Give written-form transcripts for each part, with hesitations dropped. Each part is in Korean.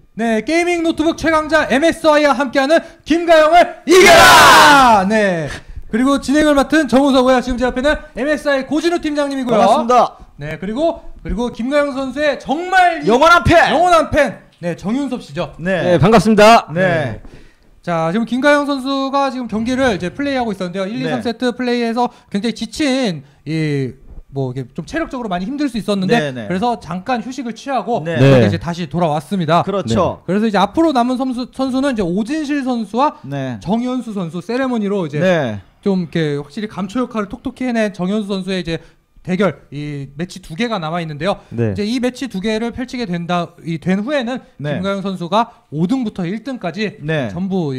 네, 게이밍 노트북 최강자 MSI와 함께하는 김가영을 이겨라! 네. 그리고 진행을 맡은 정우서고요. 지금 제 옆에는 MSI 고진우 팀장님이고요. 반갑습니다. 네, 그리고 김가영 선수의 정말 영원한 팬. 네, 정윤섭 씨죠. 네, 반갑습니다. 네. 자, 지금 김가영 선수가 지금 경기를 이제 플레이하고 있었는데요. 1, 2, 3세트 플레이에서 굉장히 지친 뭐 좀 체력적으로 많이 힘들 수 있었는데 그래서 잠깐 휴식을 취하고 이제 다시 돌아왔습니다. 그렇죠. 네. 그래서 이제 앞으로 남은 선수는 이제 오진실 선수와 정현수 선수 세레머니로 이제 좀 이렇게 확실히 감초 역할을 톡톡히 해낸 정현수 선수의 이제 대결 이 매치 2개가 남아 있는데요. 이제 이 매치 2개를 펼치게 된 후에는 김가영 선수가 5등부터 1등까지 전부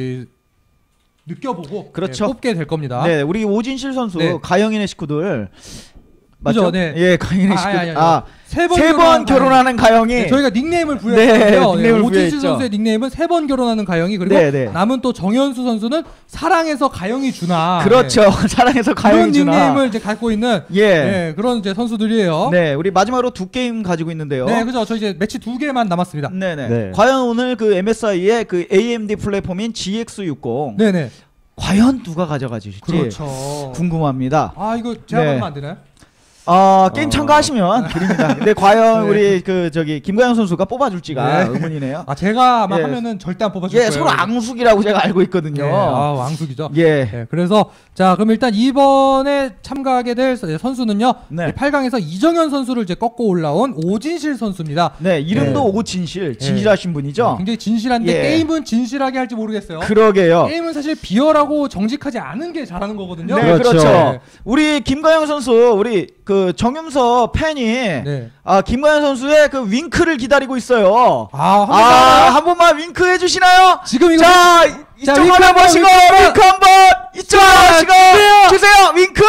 느껴보고 그렇죠. 뽑게 될 겁니다. 네, 우리 오진실 선수 가영이네 식구들 맞죠? 그죠? 네. 예, 가영이네 식구들. 세 번 번 결혼하는 가영이. 네, 저희가 닉네임을 부여했는데요. 네, 오진실 선수의 닉네임은 3번 결혼하는 가영이, 그리고 남은 또 정현수 선수는 사랑해서 가영이 주나. 그렇죠. 사랑해서 가영이 주나. 그런 닉네임을 이제 갖고 있는 그런 이제 선수들이에요. 네, 우리 마지막으로 2게임 가지고 있는데요. 네, 그죠. 저 이제 매치 2개만 남았습니다. 네네. 과연 오늘 그 MSI의 그 AMD 플랫폼인 GX60. 네네. 과연 누가 가져가실지 궁금합니다. 이거 제안하면 안 되나요? 게임 참가하시면 드립니다. 근데 과연 우리 김가영 선수가 뽑아줄지가 의문이네요. 제가 아마 하면은 절대 안 뽑아줄 거예요. 서로 앙숙이라고 제가 알고 있거든요. 앙숙이죠. 그래서 자, 그럼 일단 이번에 참가하게 될 선수는요. 8강에서 이정현 선수를 이제 꺾고 올라온 오진실 선수입니다. 네, 이름도 오진실, 진실하신 분이죠. 굉장히 진실한데 게임은 진실하게 할지 모르겠어요. 그러게요. 게임은 사실 비열하고 정직하지 않은 게 잘하는 거거든요. 네, 그렇죠. 우리 김가영 선수, 우리 그 정윤서 팬이 김가영 선수의 그 윙크를 기다리고 있어요. 한 번만 윙크 해주시나요? 지금 이거 이쪽 화면 보시고 윙크 한번 이쪽 보시고 주세요. 윙크.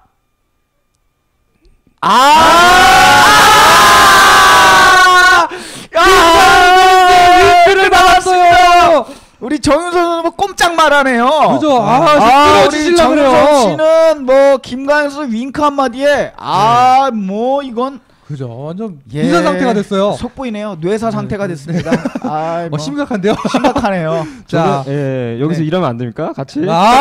윙크를 받았어요. 우리 정윤서 선수 뭐 꼼짝 말하네요. 그죠? 우리 정윤서 씨는 뭐 김가영 선수 윙크 한마디에 뭐 이건 그죠? 완전 기사 상태가 됐어요. 속보이네요. 뇌사 상태가 됐습니다. 심각한데요? 심각하네요. 자, 여기서 이러면 안 됩니까? 같이.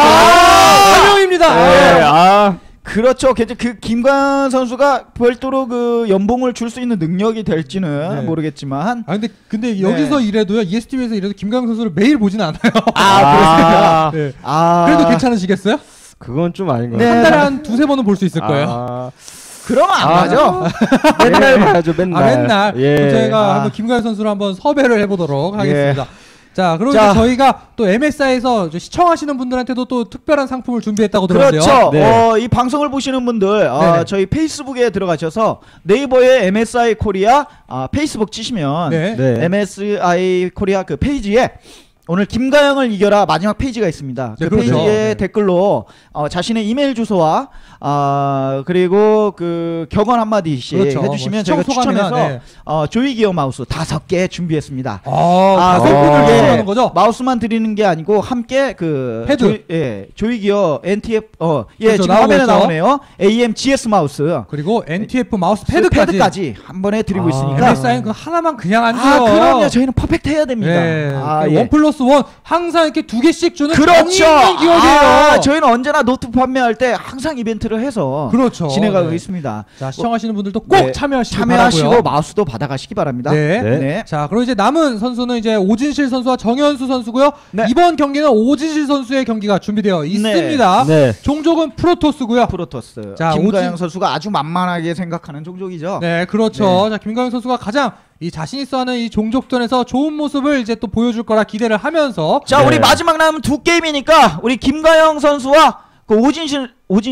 환영입니다. 그렇죠. 그 김가영 선수가 별도로 그 연봉을 줄 수 있는 능력이 될지는 모르겠지만. 근데 여기서 이래도요. ESTV에서 이래도 김가영 선수를 매일 보진 않아요. 그렇습니까? 그래도 괜찮으시겠어요? 그건 좀 아닌 것 같아요. 한 달에 한 2-3번은 볼 수 있을 거예요. 그러면 안 가죠. 맨날 봐야죠, 맨날. 저희가 한번 김가영 선수를 한번 섭외를 해보도록 하겠습니다. 자, 그리고 저희가 또 MSI에서 시청하시는 분들한테도 또 특별한 상품을 준비했다고 들었는데요. 그렇죠. 이 방송을 보시는 분들 저희 페이스북에 들어가셔서 네이버에 MSI 코리아 페이스북 치시면 MSI 코리아 그 페이지에 오늘 김가영을 이겨라 마지막 페이지가 있습니다. 그 페이지에 댓글로 자신의 이메일 주소와 그리고 그 격언 한마디씩 해주시면 저희가 추첨해서 조이기어 마우스 5개 준비했습니다. 하는 거죠? 마우스만 드리는 게 아니고 함께 그 패드, 조이기어 NTF 지금 화면에 나오네요. AMGS 마우스 그리고 NTF 마우스 패드까지 한 번에 드리고 있으니까 MSI는 그 하나만 그냥 안 줘요. 그럼요. 저희는 퍼펙트 해야 됩니다. 원 플러스 원 항상 이렇게 2개씩 주는 그렇죠. 기억이에요. 저희는 언제나 노트 판매할 때 항상 이벤트를 해서 진행하고 있습니다. 자, 시청하시는 분들도 꼭 참여하시고 마우스도 받아가시기 바랍니다. 자, 그리고 이제 남은 선수는 이제 오진실 선수와 정현수 선수고요. 이번 경기는 오진실 선수의 경기가 준비되어 있습니다. 종족은 프로토스고요. 자, 김가영 선수가 아주 만만하게 생각하는 종족이죠. 네, 그렇죠. 자, 김가영 선수가 가장 자신 있어 하는 이 종족전에서 좋은 모습을 이제 또 보여줄 거라 기대를 하면서 우리 마지막 남은 2게임이니까 우리 김가영 선수와 그 오진실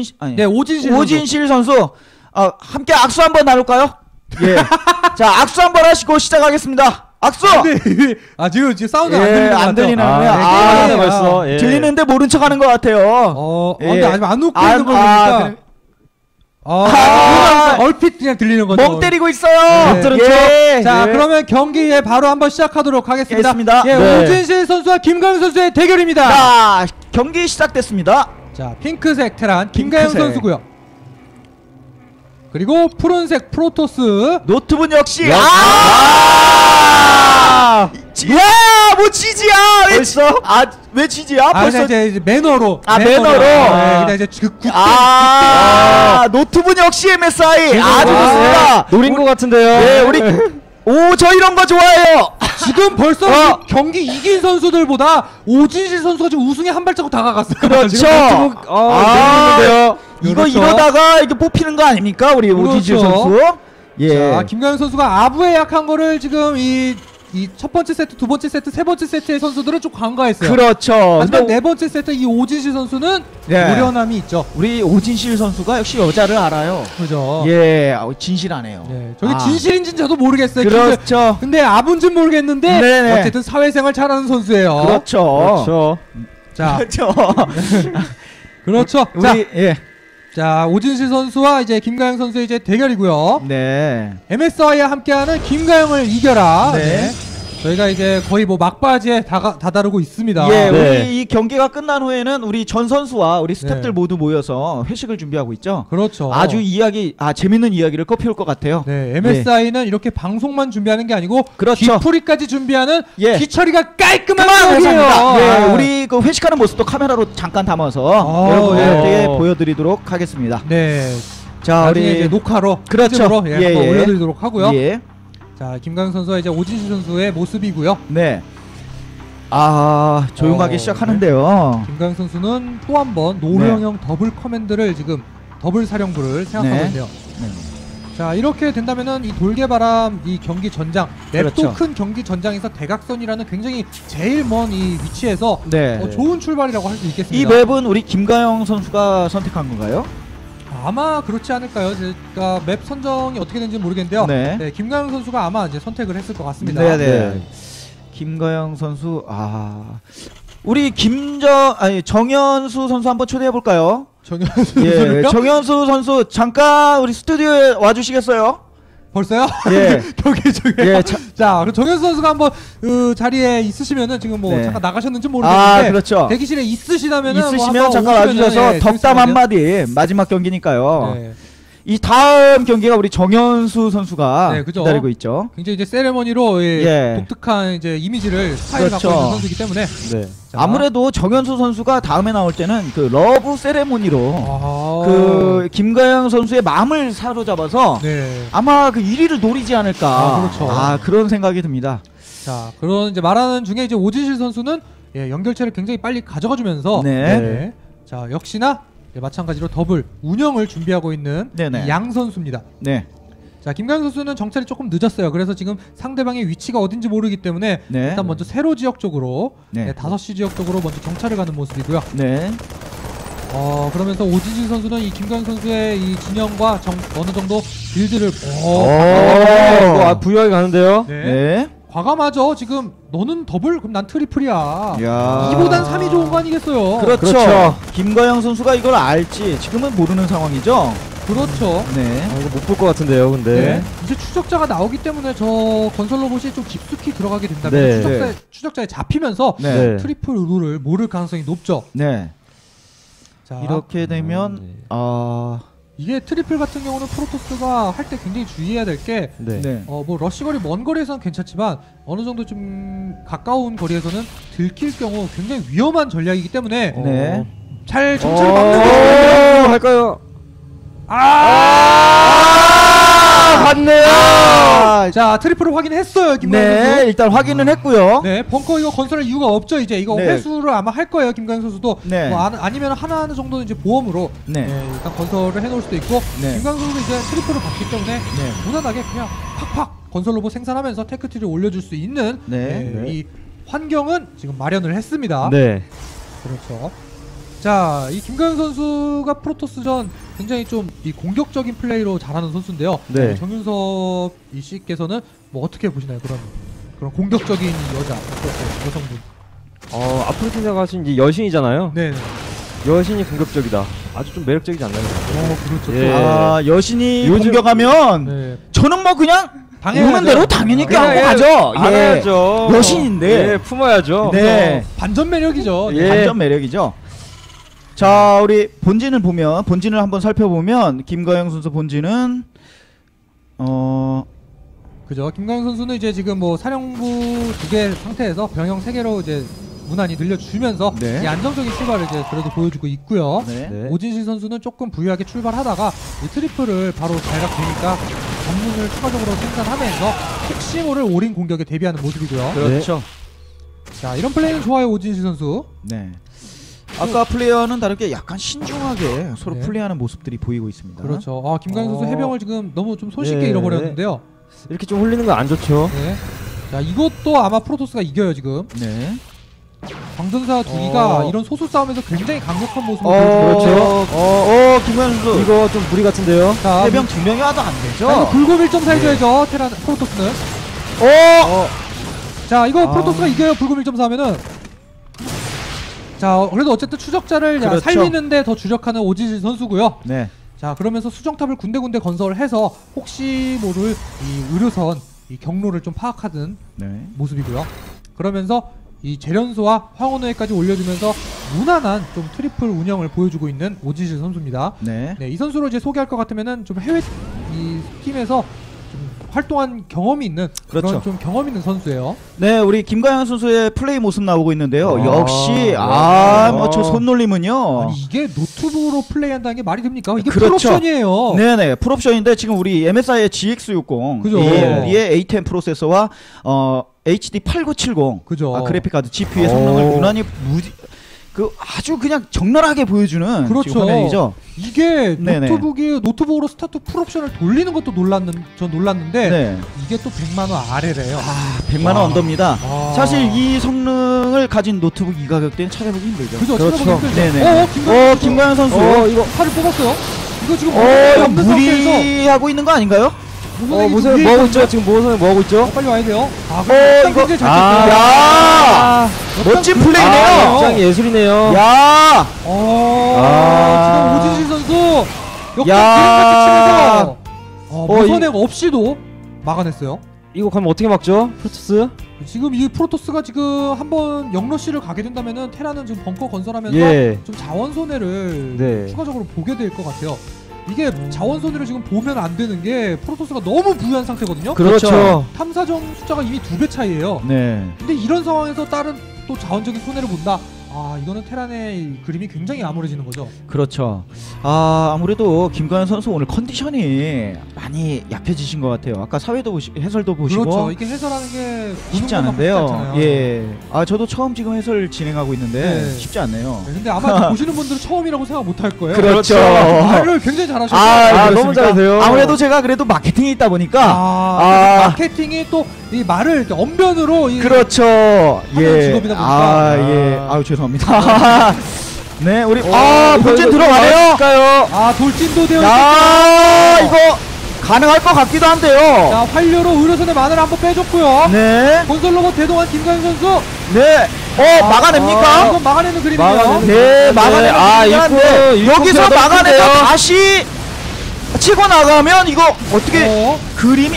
선수 함께 악수 한번 나눌까요? 자, 악수 한번 하시고 시작하겠습니다. 악수! 지금 사운드 안 들리나요? 벌써 들리는데 모른 척 하는 것 같아요. 근데 아직 안 웃고 있는 거 보니까 얼핏 그냥 들리는 거죠. 멍 때리고 있어요. 자, 그러면 경기에 바로 한번 시작하도록 하겠습니다. 오진실 선수와 김가영 선수의 대결입니다. 자, 경기 시작됐습니다. 자, 핑크색 테란 김가영 선수고요. 그리고 푸른색 프로토스 노트북 역시 뭐 지지야? 벌써? 왜 지지야? 벌써 이제 매너로. 매너로. 그냥 이제 노트북 역시 MSI. 아주 좋습니다. 노린 것 같은데요. 네, 우리 저 이런 거 좋아해요. 지금 벌써 경기 이긴 선수들보다 오진실 선수가 지금 우승에 한 발자국 다가갔어요. 그렇죠. 이거 이러다가 이게 뽑히는 거 아닙니까? 우리 오진실 선수. 자, 김가영 선수가 아부에 약한 거를 지금 이 첫 번째 세트, 두 번째 세트, 세 번째 세트의 선수들은 좀 간과했어요. 그렇죠. 하지만 네 번째 세트 이 오진실 선수는 노련함이 있죠. 우리 오진실 선수가 역시 여자를 알아요. 그죠. 진실하네요. 저게 진실인지는 저도 모르겠어요. 그렇죠. 근데 아부인지는 모르겠는데 어쨌든 사회생활 잘하는 선수예요. 그렇죠. 자, 그렇죠. 자, 오진실 선수와 이제 김가영 선수의 이제 대결이고요. 네. MSI와 함께하는 김가영을 이겨라. 저희가 이제 거의 뭐 막바지에 다다르고 있습니다. 우리 이 경기가 끝난 후에는 우리 전 선수와 우리 스태프들 모두 모여서 회식을 준비하고 있죠. 그렇죠. 아주 재밌는 이야기를 꺼피울 것 같아요. MSI는 이렇게 방송만 준비하는 게 아니고 그렇죠. 뒤풀이까지 준비하는 기처리가 깔끔한 회사입니다. 우리 그 회식하는 모습도 카메라로 잠깐 담아서 여러분들에게 보여드리도록 하겠습니다. 자, 우리 이제 녹화로 올려드리도록 하고요. 자, 김가영 선수와 이제 오진실 선수의 모습이고요. 조용하게 시작하는데요. 김가영 선수는 또 한 번 노령형 더블 커맨드를 지금 더블 사령부를 생각하고 있네요. 자, 이렇게 된다면은 이 돌개바람 이 경기 전장 맵도 큰 경기 전장에서 대각선이라는 굉장히 제일 먼 이 위치에서 좋은 출발이라고 할 수 있겠습니다. 이 맵은 우리 김가영 선수가 선택한 건가요? 아마 그렇지 않을까요? 제가 맵 선정이 어떻게 되는지 모르겠는데요. 김가영 선수가 아마 이제 선택을 했을 것 같습니다. 김가영 선수, 우리 정현수 선수 한번 초대해 볼까요? 정현수 선수 잠깐 우리 스튜디오에 와주시겠어요? 벌써요? 자, 정현수 선수가 한번 그 자리에 있으시면은 지금 뭐 잠깐 나가셨는지 모르겠는데 대기실에 있으시다면은 있으시면 잠깐 와주셔서 덕담 한마디. 마지막 경기니까요. 이 다음 경기가 우리 정현수 선수가 기다리고 있죠. 굉장히 이제 세레머니로 독특한 이제 이미지를 스타일 갖고 있는 선수이기 때문에 아무래도 정현수 선수가 다음에 나올 때는 그 러브 세레모니로 그 김가영 선수의 마음을 사로잡아서 아마 그 1위를 노리지 않을까. 그런 생각이 듭니다. 자, 그런 이제 말하는 중에 이제 오진실 선수는 연결체를 굉장히 빨리 가져가주면서 자, 역시나 마찬가지로 더블 운영을 준비하고 있는 양 선수입니다. 자, 김가영 선수는 정찰이 조금 늦었어요. 그래서 지금 상대방의 위치가 어딘지 모르기 때문에 일단 먼저 세로 지역 쪽으로 5시 지역 쪽으로 먼저 정찰을 가는 모습이고요. 그러면서 오진실 선수는 이 김가영 선수의 이 진영과 어느 정도 빌드를 부유하게 가는데요. 과감하죠. 지금 너는 더블 그럼 난 트리플이야. 이보단 3이 좋은 거 아니겠어요? 그렇죠. 김가영 선수가 이걸 알지 지금은 모르는 상황이죠. 그렇죠. 이거 못 볼 것 같은데요, 근데. 이제 추적자가 나오기 때문에 저 건설 로봇이 좀 깊숙이 들어가게 된다면 추적자에 잡히면서 트리플 룰을 모를 가능성이 높죠. 자, 이렇게 되면 이게 트리플 같은 경우는 프로토스가 할 때 굉장히 주의해야 될 게 뭐 러시거리 먼 거리에서는 괜찮지만 어느 정도 좀 가까운 거리에서는 들킬 경우 굉장히 위험한 전략이기 때문에 잘 정찰을 막는 거 할까요? 봤네요. 자, 트리플을 확인했어요, 김가영 선수. 일단 확인은 했고요. 벙커 이거 건설할 이유가 없죠. 이제 이거 회수를 아마 할 거예요, 김가영 선수도. 뭐 아니면 하나 정도는 이제 보험으로 일단 건설을 해놓을 수도 있고. 김가영 선수도 이제 트리플을 봤기 때문에 무난하게 그냥 팍팍 건설 로봇 생산하면서 테크트리를 올려줄 수 있는 이 환경은 지금 마련을 했습니다. 그렇죠. 자, 이 김가영 선수가 프로토스전 굉장히 좀 이 공격적인 플레이로 잘하는 선수인데요. 정윤섭 씨께서는 뭐 어떻게 보시나요? 그런 공격적인 여성분. 아프리카 가신 이제 여신이잖아요. 여신이 공격적이다. 아주 좀 매력적이지 않나요? 그렇죠. 여신이 공격하면 저는 뭐 그냥 오는 대로 당연히 가죠. 알아야죠. 여신인데 품어야죠. 반전 매력이죠. 반전 매력이죠. 자, 우리 본진을 한번 살펴보면 김가영 선수 본진은 그죠. 김광현 선수는 이제 지금 뭐 사령부 2개 상태에서 병영 3개로 이제 무난히 늘려주면서 이 안정적인 출발을 이제 그래도 보여주고 있고요. 오진실 선수는 조금 부유하게 출발하다가 이 트리플을 바로 발각되니까 전문을 추가적으로 생산하면서 혹시 모를 올인 공격에 대비하는 모습이고요. 그렇죠. 자, 이런 플레이는 좋아요, 오진실 선수. 네. 아까 플레이어는 다르게 약간 신중하게 서로 플레이하는 모습들이 보이고 있습니다. 그렇죠. 아, 김광현 선수 해병을 지금 너무 좀 손쉽게 잃어버렸는데요. 이렇게 좀 홀리는 건 안 좋죠. 네. 자, 이것도 아마 프로토스가 이겨요 지금. 네. 광전사 두기가 이런 소수 싸움에서 굉장히 강력한 모습을 보여주죠. 그렇죠. 김광현 선수 이거 좀 무리 같은데요. 자, 해병 2명이 와도 안 되죠. 자, 이거 불곰 1.4 해줘야죠. 테란 프로토스는. 자, 이거 프로토스가 이겨요. 불곰 1.4 하면은. 자, 그래도 어쨌든 추적자를 그렇죠. 살리는데 더 주력하는 오진실 선수고요. 네. 자, 그러면서 수정탑을 군데군데 건설해서 혹시 모를 이 의료선 이 경로를 좀 파악하는 모습이고요. 그러면서 이 재련소와 황혼호에까지 올려주면서 무난한 좀 트리플 운영을 보여주고 있는 오진실 선수입니다. 네, 이 선수로 이제 소개할 것 같으면은 좀 해외 이 팀에서 좀 활동한 경험이 있는 그런 좀 경험 있는 선수예요. 네, 우리 김광현 선수의 플레이 모습 나오고 있는데요. 역시 뭐 저 손놀림은요. 아니, 이게 노트북으로 플레이한다는 게 말이 됩니까? 이게 풀옵션이에요. 네네, 풀옵션인데 지금 우리 MSI의 GX60 그죠. AMD의 A10 프로세서와 HD 8970 그죠. 그래픽 카드 GPU의 성능을 유난히 아주 그냥 적나라하게 보여주는 그렇죠. 화면이죠. 이게 노트북으로 스타트 풀옵션을 돌리는 것도 전 놀랐는데 이게 또 100만 원 아래래요. 100만 원 언더입니다. 사실 이 성능을 가진 노트북 이 가격대는 찾아보기 힘들죠. 그렇죠. 네네. 김광현 선수 이거 팔을 뽑았어요. 이거 지금 무리하고 있는 거 아닌가요? 무슨 뭐 하고 있죠? 지금 뭐 하고 있죠? 빨리 와야 돼요. 이거 야 멋진 플레이네요. 입장이 예술이네요. 야 지금 오진실 선수 역전 기름같이 치면서 무선액 없이도 막아냈어요. 이거 가면 어떻게 막죠? 프로토스? 지금 이 프로토스가 지금 한번 영러시를 가게 된다면은 테라는 지금 벙커 건설하면서 좀 자원 손해를 추가적으로 보게 될 것 같아요. 이게 자원 손해를 지금 보면 안 되는 게 프로토스가 너무 부유한 상태거든요. 그렇죠. 탐사정 숫자가 이미 2배 차이예요. 근데 이런 상황에서 다른 또 자원적인 손해를 본다. 이거는 테란의 그림이 굉장히 암울해지는 거죠. 그렇죠. 아무래도 김광현 선수 오늘 컨디션이 많이 약해지신 것 같아요. 아까 사회도 해설도 보시고. 그렇죠. 이게 해설하는 게 쉽지 않은데요. 저도 처음 지금 해설 진행하고 있는데 쉽지 않네요. 근데 아마 보시는 분들은 처음이라고 생각 못 할 거예요. 그렇죠. 말을 굉장히 잘하셔요. 너무 잘하세요. 아무래도 제가 그래도 마케팅이 있다 보니까 마케팅이 또 이 말을 언변으로 그렇죠. 직업이다 보니까 죄송합니다. 네, 우리 돌진 들어가네요. 돌진도 되어 이거 가능할 것 같기도 한데요. 자, 활류로 의료선의 마늘 한번 빼줬고요. 건설 로봇 대동한 김광현 선수. 막아냅니까? 이건 막아내는 그림이에요. 막아내는 그림인데 여기서 막아내다 다시 치고 나가면 이거 어떻게 그림이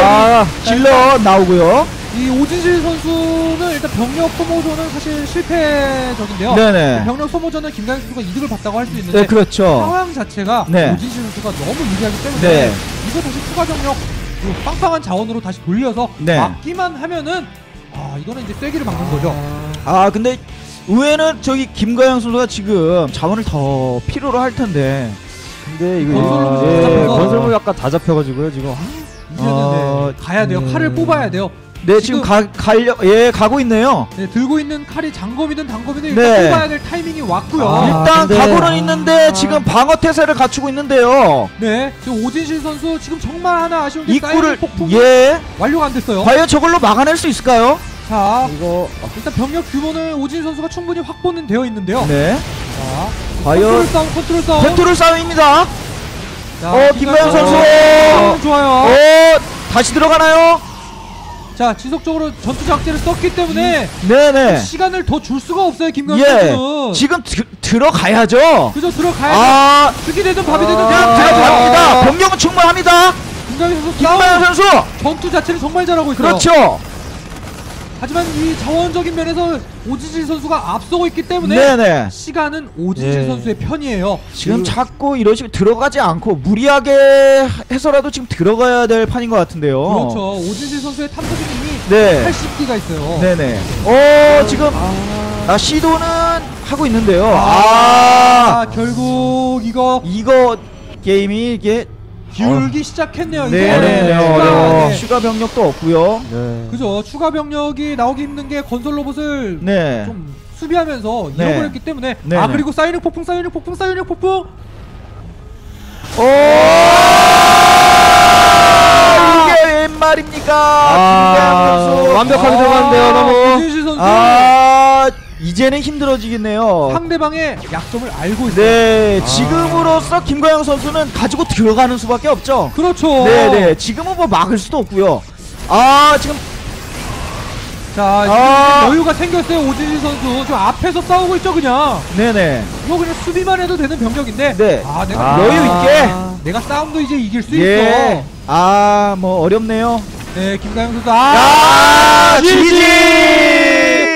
질러 나오고요. 이 오진실 선수는 일단 병력 소모전은 사실 실패적인데요. 병력 소모전은 김광현 선수가 이득을 봤다고 할 수 있는데 상황 자체가 오진실 선수가 너무 유리하기 때문에 이거 다시 추가 병력 빵빵한 자원으로 다시 돌려서 막기만 하면은 이거는 이제 쐐기를 막는 거죠. 근데 의외는 저기 김광현 선수가 지금 자원을 더 필요로 할 텐데. 근데 이거 건설로 약간 다 잡혀가지고요 지금. 이제는 가야 돼요. 칼을 뽑아야 돼요. 지금 가고 있네요. 들고 있는 칼이 장검이든 단검이든 일단 뽑아야 될 타이밍이 왔고요. 일단 가고는 있는데 지금 방어 태세를 갖추고 있는데요. 지금 오진실 선수 지금 정말 하나 아쉬운 게 입구를 완료가 안 됐어요. 과연 저걸로 막아낼 수 있을까요? 자, 이거 일단 병력 규모는 오진실 선수가 충분히 확보는 되어 있는데요. 자, 과연 컨트롤 싸움입니다. 김광현 선수 좋아요. 다시 들어가나요? 자, 지속적으로 전투 장치를 썼기 때문에 시간을 더 줄 수가 없어요. 김광현 선수는 지금 들어가야죠. 그죠, 들어가야죠. 죽이 되든 밥이 되든 들어갑니다. 병력은 충분합니다. 김광현 선수 전투 자체를 정말 잘하고 있어요. 그렇죠. 하지만 이 자원적인 면에서 오진실 선수가 앞서고 있기 때문에 네네. 시간은 오진실 선수의 편이에요. 지금 자꾸 이런 식으로 들어가지 않고 무리하게 해서라도 지금 들어가야 될 판인 것 같은데요. 그렇죠. 오진실 선수의 탐사진이 이미 80기가 있어요. 네네. 지금 시도는 하고 있는데요. 결국 이거 게임이 이게 기울기 시작했네요. 네. 추가 병력도 없고요. 그죠. 추가 병력이 나오기 힘든 게 건설 로봇을 좀 수비하면서 잃어버렸기 때문에. 그리고 사이닉 폭풍. 이게 웬 말입니까? 완벽하게 들어갔는데요. 너무. 오진실 선수. 이제는 힘들어지겠네요. 상대방의 약점을 알고 있어요. 네, 지금으로서 김가영 선수는 가지고 들어가는 수밖에 없죠. 그렇죠. 네네, 지금은 뭐 막을 수도 없고요. 지금 여유가 생겼어요. 오진실 선수 좀 앞에서 싸우고 있죠, 그냥. 네네. 이거 그냥 수비만 해도 되는 병력인데. 내가 여유 있게. 내가 싸움도 이제 이길 수 있어. 뭐 어렵네요. 네, 김가영 선수. GG!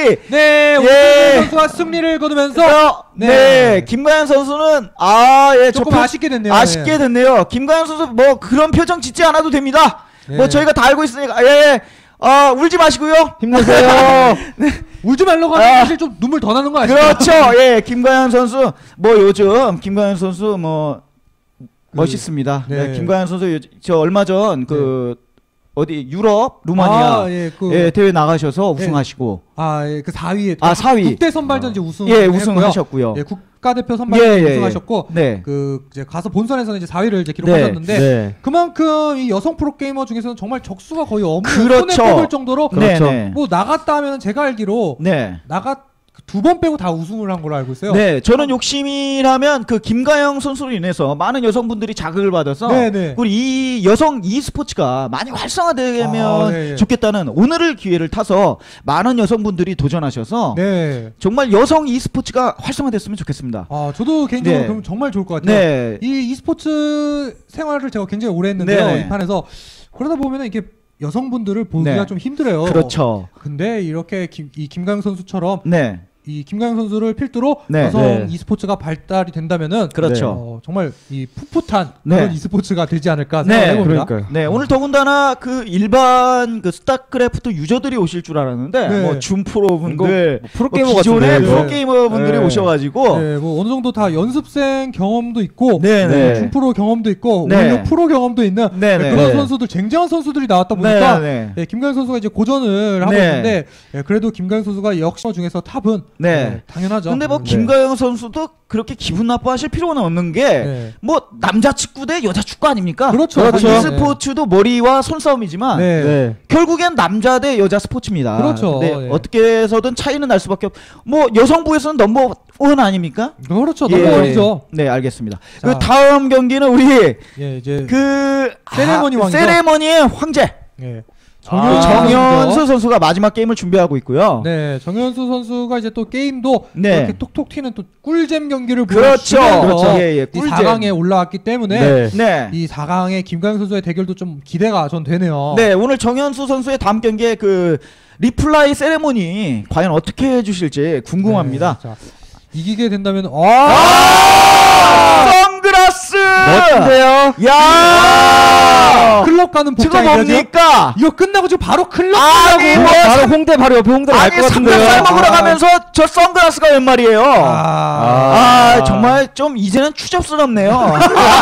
오진실 선수가 승리를 거두면서 김가영 선수는 조금 아쉽게 됐네요. 아쉽게 됐네요. 김가영 선수 뭐 그런 표정 짓지 않아도 됩니다. 뭐 저희가 다 알고 있으니까 울지 마시고요. 힘내세요. 울지 말라고 하면 사실 좀 눈물 더 나는 거 아시죠? 그렇죠. 김가영 선수 뭐 요즘 김가영 선수 뭐 멋있습니다. 김가영 선수 저 얼마 전 어디 유럽 루마니아 대회 나가셔서 우승하시고 그 4위에 4위 국대 선발전 이제 우승하셨고요. 국가대표 선발전 우승하셨고 이제 가서 본선에서는 이제 4위를 이제 기록하셨는데 그만큼 이 여성 프로게이머 중에서는 정말 적수가 거의 없는 손에 꼽을 정도로 뭐 나갔다 하면 제가 알기로 두 번 빼고 다 우승을 한 걸로 알고 있어요. 저는 욕심이라면 그 김가영 선수로 인해서 많은 여성분들이 자극을 받아서 우리 이 여성 e스포츠가 많이 활성화되면 좋겠다는 오늘을 기회를 타서 많은 여성분들이 도전하셔서 정말 여성 e스포츠가 활성화됐으면 좋겠습니다. 저도 개인적으로 그럼 정말 좋을 것 같아요. 이 e스포츠 생활을 제가 굉장히 오래 했는데요. 이 판에서 그러다 보면은 이게 여성분들을 보기가 좀 힘들어요. 그렇죠. 근데 이렇게 이 김가영 선수처럼 이 김가영 선수를 필두로 여성 e스포츠가 발달이 된다면은 정말 이 풋풋한 그런 e스포츠가 되지 않을까 생각해봅니다. 오늘 더군다나 그 일반 그 스타크래프트 유저들이 오실 줄 알았는데 뭐 줌프로분들, 프로게이머 기존의 프로게이머분들이 오셔가지고 뭐 어느 정도 다 연습생 경험도 있고 줌프로 경험도 있고 오히려 프로 경험도 있는 그런 선수들, 쟁쟁한 선수들이 나왔다 보니까 김가영 선수가 이제 고전을 하고 있는데 그래도 김가영 선수가 역시 중에서 탑은 당연하죠. 근데 뭐 김가영 선수도 그렇게 기분 나빠하실 필요는 없는 게 뭐 남자 축구 대 여자 축구 아닙니까? 그렇죠. e스포츠도 머리와 손싸움이지만 결국엔 남자 대 여자 스포츠입니다. 그렇죠. 어떻게 해서든 차이는 날 수밖에 뭐 여성부에서는 넘버 1 아닙니까? 그렇죠. 넘버 1이죠. 네, 알겠습니다. 그 다음 경기는 우리 이제 그 세레머니 왕이죠. 세레머니의 황제. 정현수 선수가 마지막 게임을 준비하고 있고요. 정현수 선수가 이제 또 게임도 이렇게 톡톡 튀는 또 꿀잼 경기를 그렇죠. 이 4강에 올라왔기 때문에 이 4강에 김가영 선수의 대결도 좀 기대가 전 되네요. 오늘 정현수 선수의 다음 경기에 그 리플라이 세레모니 과연 어떻게 해주실지 궁금합니다. 자, 이기게 된다면 선글라스 멋진데요. 클럽 가는 복장 뭡니까? 이거 끝나고 지금 바로 클럽 가고 바로 홍대 바로 옆에 홍대 갈 것 같은데요. 삼겹살 먹으러 가면서 저 선글라스가 웬 말이에요? 정말 좀 이제는 추접스럽네요.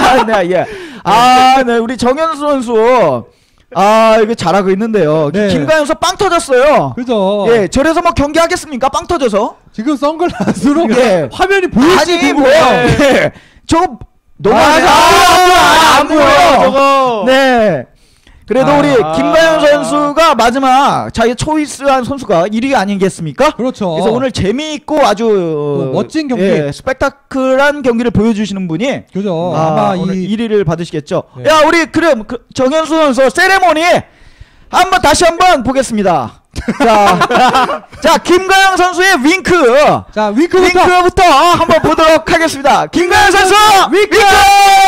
우리 정현수 선수 이거 잘하고 있는데요. 김가영 선수 빵 터졌어요. 그죠. 저래서 뭐 경기하겠습니까? 빵 터져서. 지금 선글라스로 화면이 보일지 뭐예요? 저거 너무 안 보여요. 저거. 그래도 우리 김가영 선수가 마지막 자기 초이스한 선수가 1위 아니겠습니까? 그렇죠. 그래서 오늘 재미있고 아주 멋진 경기, 스펙타클한 경기를 보여주시는 분이 그죠. 아마 오늘 1위를 받으시겠죠. 우리 그럼 정현수 선수 세레모니 다시 한번 보겠습니다. 자, 김가영 선수의 윙크. 자, 윙크부터 한번 보도록 하겠습니다. 김가영 선수 윙크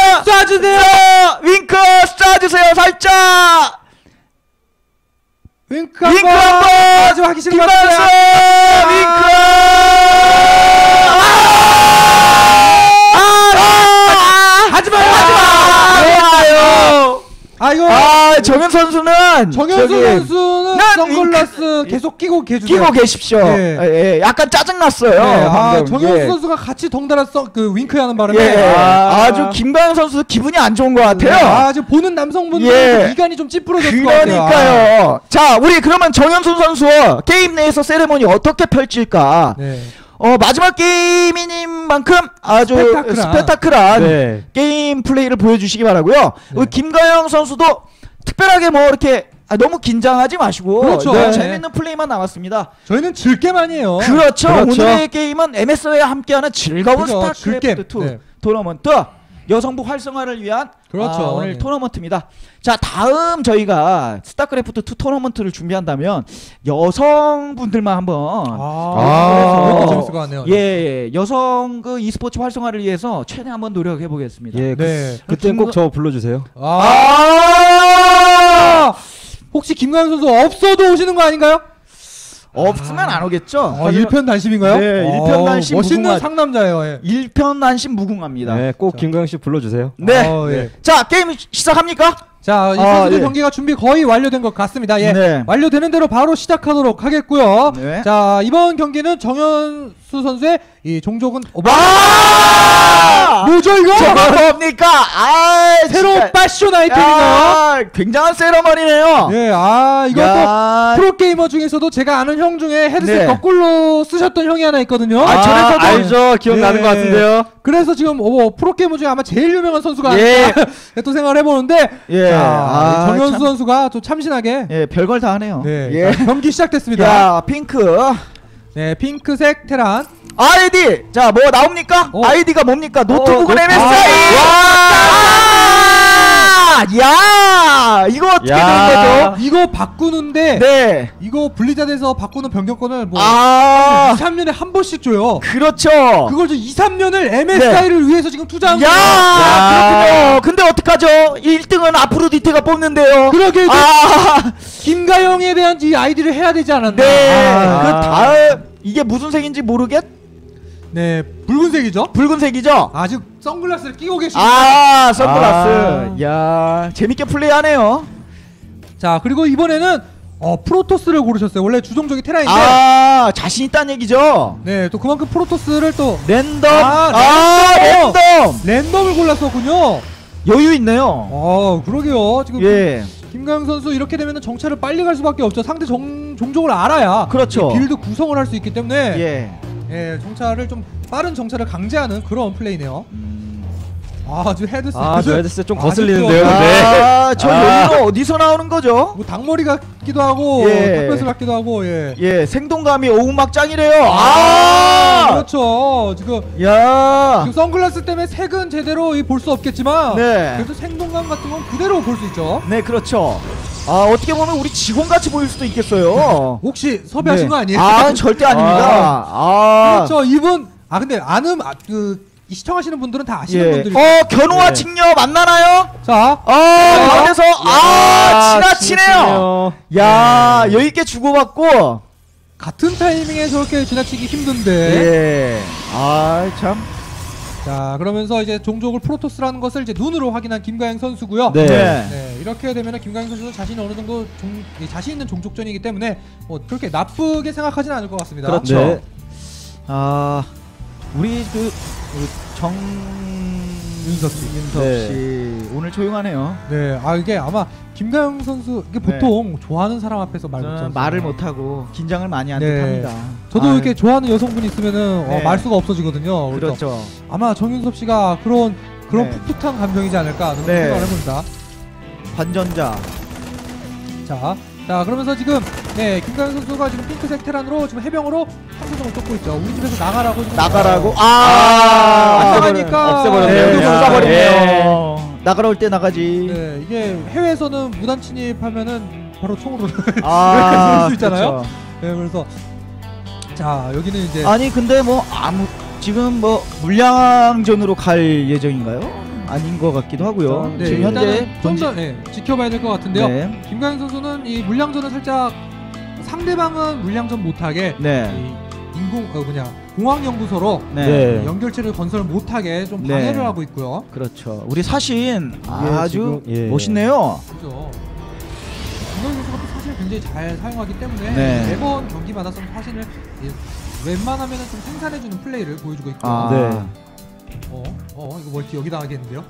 쏴주세요. 윙크 쏴주세요. 살짝 윙크 한번 좀 하기 싫은 것 같아요. 윙크. 하지마요. 이거 정현 선수는 선글라스 계속 끼고 계십시오. 예, 약간 짜증 났어요. 정현수 선수가 같이 덩달아 그 윙크하는 바람에 아주 김가영 선수 기분이 안 좋은 것 같아요. 지금 보는 남성분들 미간이 좀 찌푸러졌을 것 같아요. 그러니까요. 자, 우리 그러면 정현수 선수 게임 내에서 세레머니 어떻게 펼칠까? 마지막 게임인 만큼 아주 스펙타클한 게임 플레이를 보여주시기 바라고요. 우리 김가영 선수도 특별하게 뭐 이렇게 너무 긴장하지 마시고 재밌는 플레이만 남았습니다. 저희는 즐겜아니에요. 그렇죠. 오늘의 게임은 MS와 함께하는 즐거운 스타크래프트 2 토너먼트 여성부 활성화를 위한 오늘 토너먼트입니다. 자, 다음 저희가 스타크래프트 2 토너먼트를 준비한다면 여성분들만 한번 재밌을 것 같네요. 여성 그 e스포츠 활성화를 위해서 최대 한번 노력해 보겠습니다. 그때 꼭 저 불러주세요. 혹시 김가영 선수 없어도 오시는 거 아닌가요? 없으면 안 오겠죠. 일편단심인가요? 네, 일편단심 멋있는 상남자예요. 일편단심 무궁화입니다. 네, 꼭 김가영 씨 불러주세요. 네. 자, 게임 시작합니까? 자, 이 선수들 경기가 준비 거의 완료된 것 같습니다. 완료되는 대로 바로 시작하도록 하겠고요. 자, 이번 경기는 정현수 선수의 이 종족은 뭐죠 이거? 뭡니까? 새로운 패션 아이템인가요? 굉장한 세러머니네요. 이것도 프로게이머 중에서도 제가 아는 형 중에 헤드셋 거꾸로 쓰셨던 형이 하나 있거든요. 저래서도 알죠. 기억나는 것 같은데요. 그래서 지금 프로게이머 중에 아마 제일 유명한 선수가 아닐까 또 생각을 해보는데 정현수 선수가 좀 참신하게 별걸 다 하네요. 경기 시작됐습니다. 핑크. 핑크색 테란 아이디! 자, 뭐 나옵니까? 아이디가 뭡니까? 노트북은 MSI! 야! 이거 어떻게 된 거죠? 이거 바꾸는데 이거 블리자드에서 바꾸는 변경권을 2, 3년에 한 번씩 줘요. 그렇죠. 그걸 2, 3년을 MSI를 위해서 지금 투자한 거예요. 그렇군요. 근데 어떡하죠? 1등은 아프로디테가 뽑는데요. 그러게 김가영에 대한 이 아이디를 해야 되지 않았나? 그 다음 이게 무슨 색인지 모르겠? 붉은색이죠? 아직 선글라스를 끼고 계십니다. 선글라스. 야, 재밌게 플레이하네요. 자, 그리고 이번에는 프로토스를 고르셨어요. 원래 주종적이 테라인데 자신 있다는 얘기죠? 또 그만큼 프로토스를 또 랜덤. 랜덤을 골랐었군요. 여유 있네요. 그러게요. 지금 김가영 선수 이렇게 되면 정찰을 빨리 갈 수밖에 없죠. 상대 종족을 알아야 빌드 구성을 할 수 있기 때문에 정찰을 좀 빠른 정찰을 강제하는 그런 플레이네요. 지금 헤드셋 저 헤드셋 좀 거슬리는데요. 저 여유는 어디서 나오는 거죠? 뭐 닭머리 같기도 하고 닭뼈슬 같기도 하고 생동감이 오음막 짱이래요. 그렇죠. 지금 선글라스 때문에 색은 제대로 볼 수 없겠지만 그래도 생동감 같은 건 그대로 볼 수 있죠. 그렇죠. 어떻게 보면 우리 직원같이 보일 수도 있겠어요. 혹시 섭외하신 거 아니에요? 절대 아닙니다. 그렇죠. 이분 근데 시청하시는 분들은 다 아시는 분들이 견우와 직녀 만나나요? 자, 가운데서 지나치네요. 여유있게 주고받고 같은 타이밍에 저렇게 지나치기 힘든데 참. 자, 그러면서 이제 종족을 프로토스라는 것을 이제 눈으로 확인한 김가영 선수고요. 이렇게 되면 김가영 선수는 자신이 어느 정도 자신 있는 종족전이기 때문에 그렇게 나쁘게 생각하지는 않을 것 같습니다. 그렇죠. 우리 윤석 씨 오늘 조용하네요. 이게 아마 김가영 선수 보통 좋아하는 사람 앞에서 말을 못하고 긴장을 많이 한 듯합니다. 저도 이렇게 좋아하는 여성분이 있으면은 말수가 없어지거든요. 그렇죠. 아마 정윤섭 씨가 그런 풋풋한 감정이지 않을까 생각을 해봅니다. 반전자. 자, 그러면서 지금 김가영 선수가 지금 핑크색 테란으로 지금 해병으로 상대적을 쫓고 있죠. 우리 집에서 나가라고 안 나가니까 없애버렸네요. 나가러 올 때 나가지. 이게 해외에서는 무단 침입하면은 바로 총으로 쏠 수 있잖아요. 그렇죠. 그래서 자, 여기는 이제 근데 뭐 지금 뭐 물량전으로 갈 예정인가요? 아닌 것 같기도 하고요. 네, 지금 현재 좀더 지켜봐야 될 것 같은데요. 네. 김가영 선수는 이 물량전을 살짝 상대방은 물량전 못하게 공학연구소로 연결체를 건설 못하게 좀 방해를 하고 있고요. 그렇죠. 우리 사신 아주 멋있네요. 그렇죠. 김가영 선수가 또 사신을 굉장히 잘 사용하기 때문에 매번 경기마다 좀 사신을 웬만하면 좀 생산해주는 플레이를 보여주고 있고요. 이거 멀티 여기다 하겠는데요?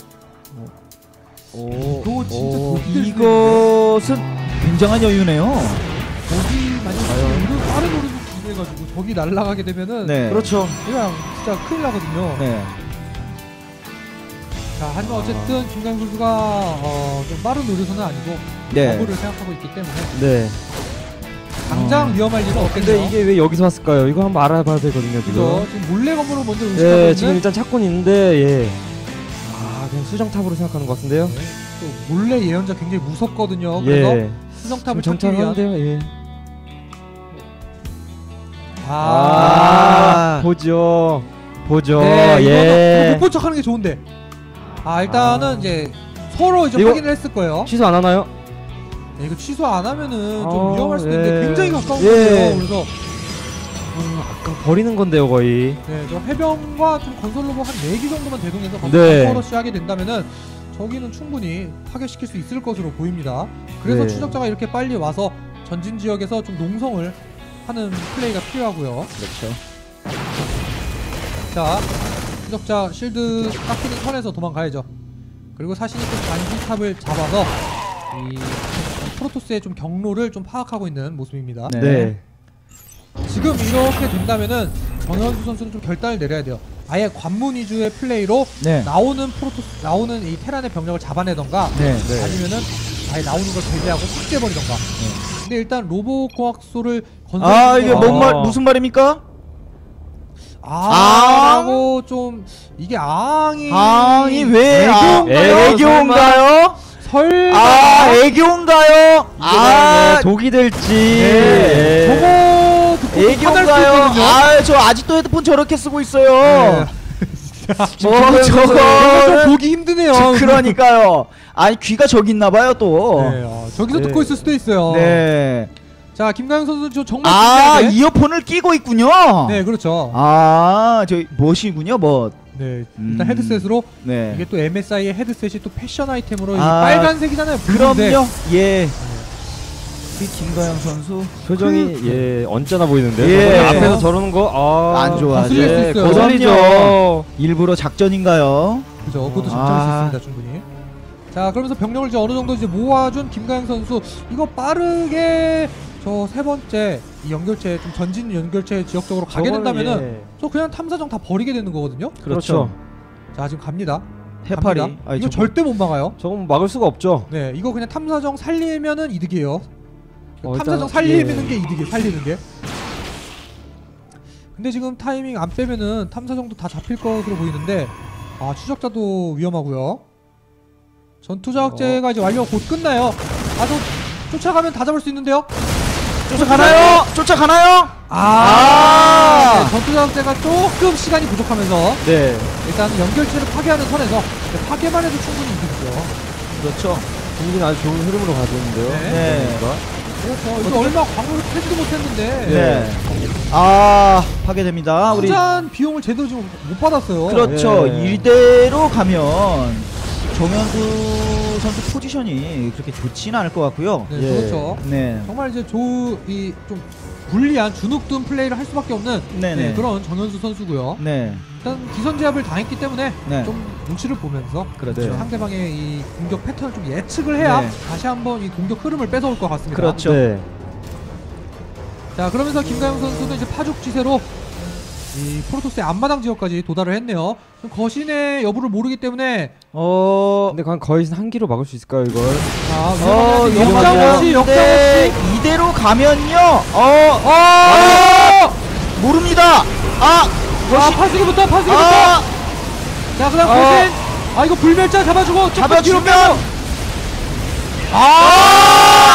이것은 굉장한 여유네요. 거기 만약에 이거 빠른 오른쪽 기대해가지고 저기 날아가게 되면은 그렇죠. 그냥 진짜 큰일 나거든요. 자, 하지만 어쨌든 김가영 선수가 좀 빠른 노려서는 아니고 버블을 생각하고 있기 때문에 당장 위험할 일은 없겠네요. 근데 이게 왜 여기서 왔을까요? 이거 한번 알아봐야 되거든요. 지금 몰래 건물을 먼저 의식하고 있는. 지금 일단 찾고는 있는데 그냥 수정탑으로 생각하는 것 같은데요. 또 몰래 예언자 굉장히 무섭거든요. 그래서 수정탑을 찾기 위한. 보죠. 이거 못 본 척하는 게 좋은데. 일단은 이제 서로 이제 확인을 했을 거예요. 취소 안 하나요? 이거 취소 안 하면은 좀 위험할 수도 있는데 굉장히 가까운 거예요. 그래서 아까 버리는 건데요, 거의. 저 해병과 좀 건설 로봇 한 4기 정도만 대동해서 건설러시 하게 된다면은 저기는 충분히 파괴시킬 수 있을 것으로 보입니다. 그래서 추적자가 이렇게 빨리 와서 전진 지역에서 좀 농성을 하는 플레이가 필요하고요. 그렇죠. 자, 추적자 실드 깎이는 턴에서 도망가야죠. 그리고 사신이 좀 반지탑을 잡아서 이 프로토스의 좀 경로를 좀 파악하고 있는 모습입니다. 지금 이렇게 된다면은 정현수 선수는 좀 결단을 내려야 돼요. 아예 관문 위주의 플레이로 나오는 이 테란의 병력을 잡아내던가 아니면은 아예 나오는 걸 배제하고 확 깨버리던가. 근데 일단 로봇공학소를 건설. 이게 무슨 말입니까? 라고 좀 이게 앙이 왜 애교인가요? 설마 애교인가요? 독이 될지. 저거 애교인가요? 저 아직도 헤드폰 저렇게 쓰고 있어요. 저거 보기 힘드네요. 그러니까요. 귀가 저기 있나봐요 또. 저기서 듣고 있을 수도 있어요. 자, 김가영 선수 저 정말 이어폰을 끼고 있군요. 네, 그렇죠. 저 멋이군요, 멋. 일단 헤드셋으로 이게 또 MSI의 헤드셋이 또 패션 아이템으로 빨간색이잖아요. 그럼요. 김가영 선수 표정이 언짢아 보이는데요. 앞에서 저러는 거 안 좋아. 거슬리죠. 일부러 작전인가요? 그죠. 그것도 작전일 수 있습니다, 충분히. 자, 그러면서 병력을 이제 어느 정도 이제 모아준 김가영 선수, 이거 빠르게 저 세 번째 이 연결체 좀 전진 연결체 지역적으로 가게 된다면은 저 그냥 탐사정 다 버리게 되는 거거든요. 그렇죠. 자, 지금 갑니다. 해파리. 이거 절대 못 막아요. 저건 막을 수가 없죠. 이거 그냥 탐사정 살리면은 이득이에요. 탐사정 살리는 게 이득이에요. 살리는 게. 근데 지금 타이밍 안 빼면은 탐사정도 다 잡힐 것으로 보이는데 추적자도 위험하고요. 전투자학제가 이제 완료가 곧 끝나요. 저 쫓아가면 다 잡을 수 있는데요. 쫓아가나요? 전투자학제가 조금 시간이 부족하면서 일단 연결체를 파괴하는 선에서 파괴만 해도 충분히 이득이죠. 그렇죠. 분위기는 아주 좋은 흐름으로 가고 있는데요. 그렇죠. 이거 얼마 광고를 캐지도 못했는데 파괴됩니다. 우리 비용을 제대로 지금 못 받았어요. 그렇죠. 이대로 가면 정현수 선수 포지션이 그렇게 좋지는 않을 것 같고요. 그렇죠. 정말 이제 좀 불리한 주눅든 플레이를 할 수밖에 없는 그런 정현수 선수고요. 일단 기선제압을 당했기 때문에 좀 눈치를 보면서 상대방의 이 공격 패턴을 좀 예측을 해야 다시 한번 이 공격 흐름을 뺏어올 것 같습니다. 그렇죠. 자, 그러면서 김가영 선수는 이제 파죽지세로 이 프로토스의 앞마당 지역까지 도달을 했네요. 거신의 여부를 모르기 때문에 근데 과연 거신 한 기로 막을 수 있을까요, 이걸? 역장 없이 이대로 가면요. 모릅니다. 파수기부터. 자, 그다음 거신. 이거 불멸자 잡아주고 잡아주면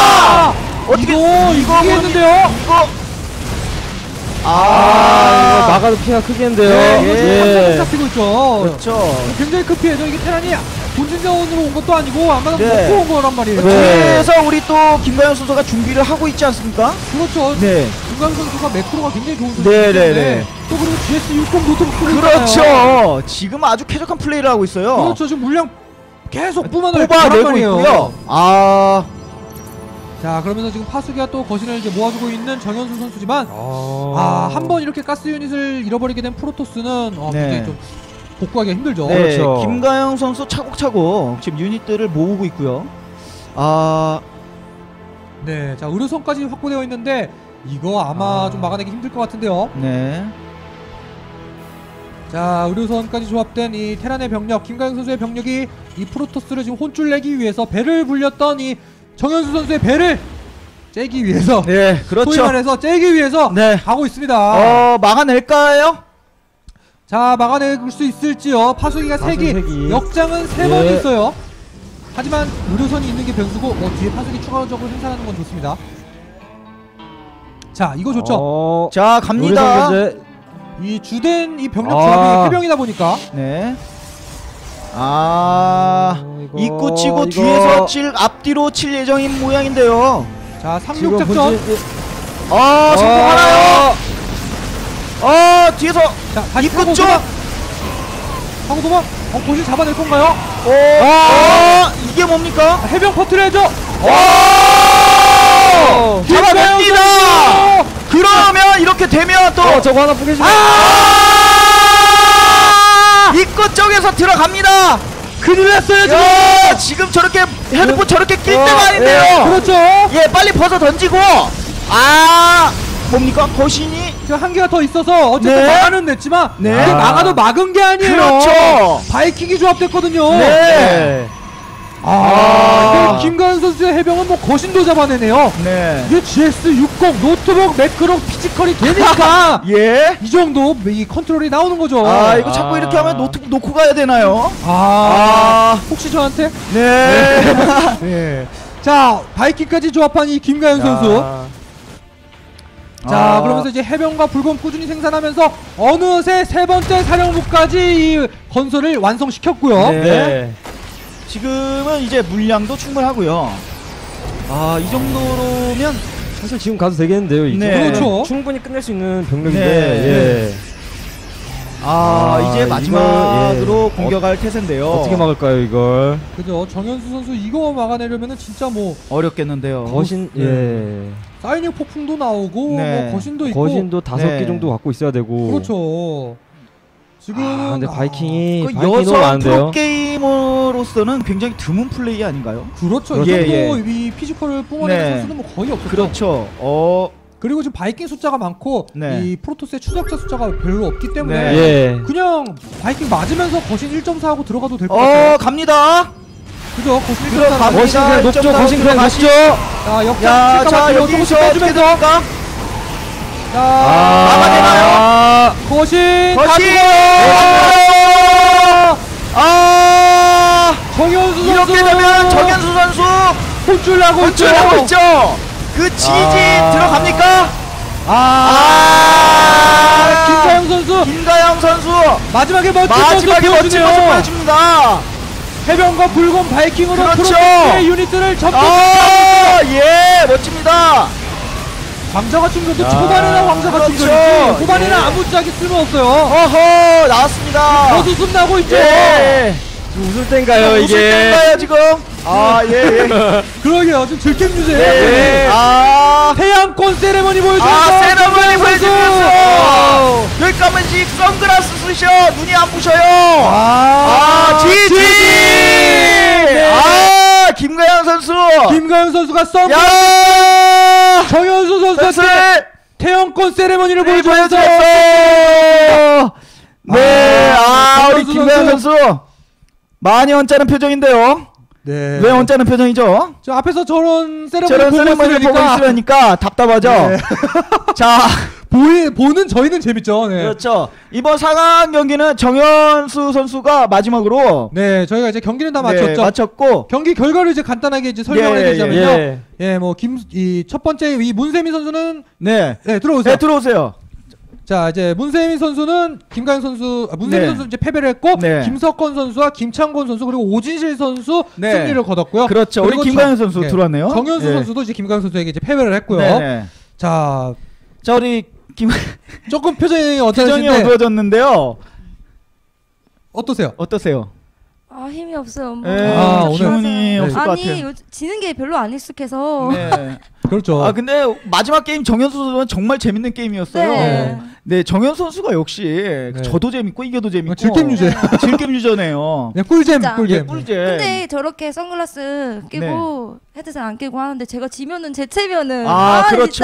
어떻게 이거 했는데요? 이거 나가도 피해가 크겠는데요. 네, 잡히고 있죠. 그렇죠. 굉장히 큰 피해죠. 이게 테란이 본진 자원으로 온 것도 아니고 아마도 먹고 온 거란 말이에요. 그래서 우리 또 김가영 선수가 준비를 하고 있지 않습니까? 그렇죠. 네. 김가영 선수가 매크로가 굉장히 좋은 선수인데 네네네. 또 그리고 GS60 노트북 그렇죠. 지금 아주 쾌적한 플레이를 하고 있어요. 그렇죠. 지금 물량 계속 뽑아내고 있고요. 자, 그러면서 지금 파수기가 또 거신을 이제 모아주고 있는 정현수 선수지만 한번 이렇게 가스 유닛을 잃어버리게 된 프로토스는 굉장히 좀 복구하기가 힘들죠. 네, 그렇죠. 김가영 선수 차곡차곡 지금 유닛들을 모으고 있고요. 네, 자 의료선까지 확보되어 있는데 이거 아마 좀 막아내기 힘들 것 같은데요. 네. 자, 의료선까지 조합된 이 테란의 병력, 김가영 선수의 병력이 이 프로토스를 지금 혼쭐 내기 위해서 배를 불렸던 이 정현수 선수의 배를 째기 위해서, 네, 그렇죠. 소위 말해서 째기 위해서 가고 있습니다. 막아낼까요? 자, 막아낼 수 있을지요. 파수기가 3기, 역장은 3번 있어요. 하지만 의료선이 있는 게 변수고 뒤에 파수기 추가적으로 생산하는 건 좋습니다. 자, 이거 좋죠. 자, 갑니다. 이 주된 이 병력 조합이 해병이다 보니까 입구 치고 뒤에서 앞뒤로 칠 예정인 모양인데요. 자, 상륙 작전. 성공하나요? 뒤에서 자, 입구 쪽 하고 도망. 고실 잡아낼 건가요? 이게 뭡니까? 해병 퍼트려야죠. 잡아냅니다. 그러면 이렇게 되면 또 저거 하나 포기해주면 입구 쪽에서 들어갑니다. 큰일 났어요 지금. 지금 저렇게 헤드폰 저렇게 낄 때가 아닌데요. 그렇죠. 빨리 벗어 던지고. 뭡니까? 거신이 지금 한 개가 더 있어서 어쨌든 막아는 냈지만 이게 막아도 막은 게 아니에요. 그렇죠. 바이킹이 조합됐거든요. 김가연 선수의 해병은 거신도 잡아내네요. 이게 GS60 노트북 매크로 피지컬이 되니까 이 정도 이 컨트롤이 나오는 거죠. 이거 자꾸 이렇게 하면 노트북 놓고 가야 되나요? 혹시 저한테? 자, 바이킹까지 조합한 이 김가연 선수. 자, 그러면서 이제 해병과 불검 꾸준히 생산하면서 어느새 3번째 사령부까지 이 건설을 완성시켰고요. 지금은 이제 물량도 충분하고요. 이 정도로면 사실 지금 가도 되겠는데요. 이제. 그렇죠. 충분히 끝낼 수 있는 병력인데. 이제 마지막으로 공격할 태세인데요. 어떻게 막을까요, 이걸? 그죠. 정현수 선수 이거 막아내려면은 진짜 어렵겠는데요. 거신 사이닉 폭풍도 나오고 거신도 있고. 거신도 5개 정도 갖고 있어야 되고. 그렇죠. 지금은 근데 바이킹이 여성 프로게이머로서는 굉장히 드문 플레이 아닌가요? 그렇죠. 이 피지컬을 뿜어내는 선수는 거의 없었죠. 그렇죠. 그리고 지금 바이킹 숫자가 많고 이 프로토스의 추적자 숫자가 별로 없기 때문에 그냥 바이킹 맞으면서 거신 1.4하고 들어가도 될 것 같아요. 갑니다. 그죠? 거신 들어갑니다. 거신 그냥 높죠. 거신 그냥 높죠. 자, 역장 여기서 어떻게 됩니까? 막아내나요? 거신 정현수 선수 이렇게 되면 정현수 선수 혼쭐 나고 있죠. 그 지지 들어갑니까? 김가영 선수 마지막에 멋진 모습 보여줍니다. 해병과 불곰 바이킹으로 프로토스의 유닛들을 접근. 멋집니다. 왕자가 충전도 초반에는 왕자가 충전이지 후반에는 아무짝에 쓸모없어요. 나왔습니다. 저도 숨 나고 있죠. 웃을 땐가요 이게? 웃을 땐가요 지금? 그러게요. 지금 들깨 뮤제. 태양권 세레머니 보여주면서. 세레머니 보여주면서. 열가만씩 선글라스 쓰셔. 눈이 안 부셔요. 지지. 김가영 선수. 김가영 선수가 정현수 선수한테 태양권 세레머니를 보여주면서. 우리 김가영 선수. 많이 언짢은 표정인데요. 왜 언짢은 표정이죠? 저 앞에서 저런 세레머니 보고 있으니까 답답하죠. 자, 보는 저희는 재밌죠. 그렇죠. 이번 4강 경기는 정현수 선수가 마지막으로 저희가 이제 경기는 다 마쳤죠. 마쳤고 경기 결과를 이제 간단하게 이제 설명을 해드리자면요. 첫 번째 이 문세민 선수는 들어오세요. 들어오세요. 자 이제 문세민 선수는 김가영 선수, 문세민 선수 이제 패배를 했고 김석권 선수와 김창곤 선수 그리고 오진실 선수 승리를 거뒀고요. 그렇죠. 우리 김가영 선수 들어왔네요. 정현수 선수도 이제 김가영 선수에게 이제 패배를 했고요. 자 우리 조금 표정이 어두워졌는데요. 어떠세요? 힘이 없어요. 기운이 없을 것 같아요. 아니 지는 게 별로 안 익숙해서. 그렇죠. 근데 마지막 게임 정현수 선수는 정말 재밌는 게임이었어요. 네, 정현수 선수가 역시 저도 재밌고 이겨도 재밌고 질겜 유저네요. 꿀잼. 근데 저렇게 선글라스 끼고 헤드셋 안 끼고 하는데 제가 지면은 제체면은 그렇죠.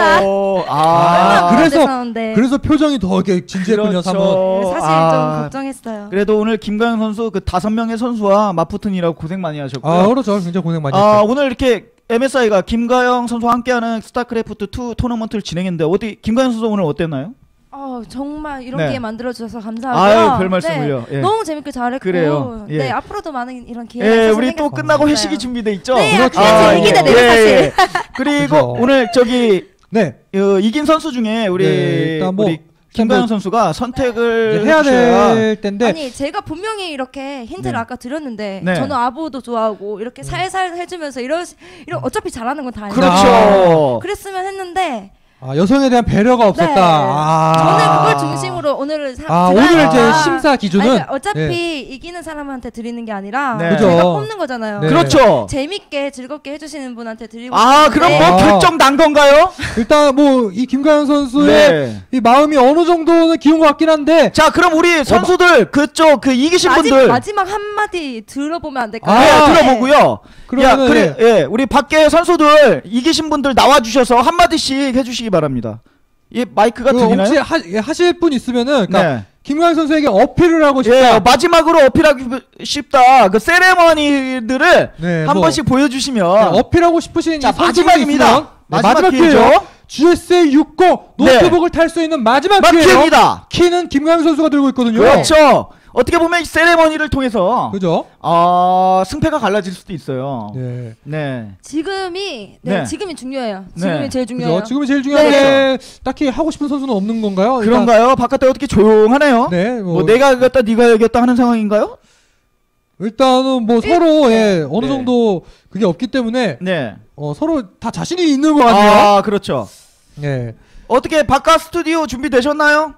그래서 표정이 더 이렇게 진지했군요. 사실 좀 걱정했어요. 그래도 오늘 김가영 선수 그 5명의 선수와 맞붙으니라고 고생 많이 하셨고요. 그렇죠. 굉장히 고생 많이 했죠. 오늘 이렇게 MSI가 김가영 선수와 함께하는 스타크래프트 2 토너먼트를 진행했는데 김가영 선수 오늘 어땠나요? 정말 이런 기회 만들어주셔서 감사하고요. 별 말씀을요. 너무 재밌게 잘했고. 그래요. 네, 앞으로도 많은 이런 기회가 우리 또 끝나고 회식이 준비돼 있죠. 네, 얘기가 되네 사실. 그리고 오늘 이긴 선수 중에 우리 김가영 선수가 선택을 해야 될 텐데. 아니 제가 분명히 이렇게 힌트를 아까 드렸는데 저는 아부도 좋아하고 이렇게 살살 해주면서 이런 어차피 잘하는 건 다 알죠. 그렇죠. 그랬으면 했는데. 여성에 대한 배려가 없었다. 저는 그걸 중심으로 오늘 오늘 이제 심사 기준은 어차피 이기는 사람한테 드리는 게 아니라 그죠. 제가 뽑는 거잖아요. 그렇죠. 재밌게 즐겁게 해주시는 분한테 드리고 그럼 결정 난 건가요? 일단 이 김가영 선수의 이 마음이 어느 정도는 기운 것 같긴 한데. 자, 그럼 우리 선수들 그쪽 이기신 분들 마지막 한마디 들어보면 안 될까요? 들어보고요. 우리 밖에 선수들 이기신 분들 나와주셔서 한마디씩 해주시기 바랍니다. 마이크가 들리나요? 혹시 하실 분 있으면은 김가영 선수에게 어필을 하고 싶다. 마지막으로 어필하고 싶다. 그 세레머니들을 한 번씩 보여주시면 어필하고 싶으신 마지막입니다. 마지막 기회죠. GSA 60 노트북을 탈 수 있는 마지막 기회입니다. 키는 김가영 선수가 들고 있거든요. 그렇죠. 어떻게 보면 이 세레머니를 통해서 그죠? 승패가 갈라질 수도 있어요. 지금이 중요해요. 지금이 제일 중요해요. 그죠? 지금이 제일 중요한데 딱히 하고 싶은 선수는 없는 건가요? 그런가요? 바깥에 어떻게 조용하네요? 내가 이겼다 네가 이겼다 하는 상황인가요? 일단은 서로 어느 정도 그게 없기 때문에 서로 다 자신이 있는 것 같아요. 그렇죠. 어떻게 바깥 스튜디오 준비되셨나요?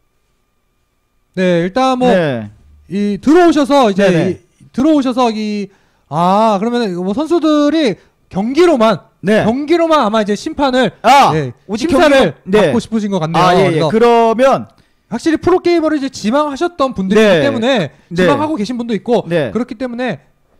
일단 들어오셔서 그러면 선수들이 경기로만 아마 이제 심판을 심사를 받고 싶으신 것 같네요. 그러면 확실히 프로게이머를 이제 지망하셨던 분들이기 때문에 지망하고 계신 분도 있고 그렇기 때문에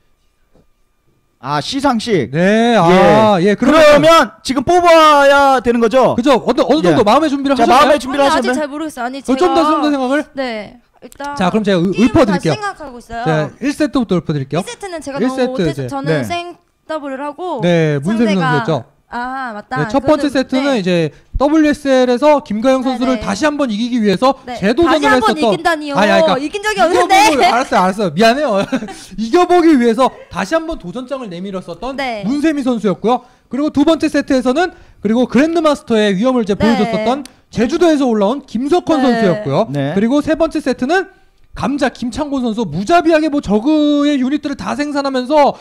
시상식. 그러면 지금 뽑아야 되는 거죠? 그죠? 어느 정도 마음의 준비를 하셨나요? 마음의 준비를 하셨나요? 아직 잘 모르겠어요. 좀 더 생각을? 일단 자, 그럼 제가 읊어드릴게요. 생각하고 있어요. 1세트부터 읊어드릴게요. 1세트는 제가 너무 못해서 저는 생더블을 하고 문세민 선수였죠. 맞다. 첫 번째 세트는 이제 WSL에서 김가영 선수를 다시 한번 이기기 위해서 재도전을 했었던. 다시 한번 이긴다니요. 이긴 적이 없는데. 알았어요. 미안해요. 이겨보기 위해서 다시 한번 도전장을 내밀었었던 문세민 선수였고요. 그리고 두 번째 세트에서는 그리고 그랜드마스터의 위험을 이제 보여줬었던 제주도에서 올라온 김석헌 선수였고요. 그리고 세 번째 세트는 감자 김창곤 선수 무자비하게 저그의 유닛들을 다 생산하면서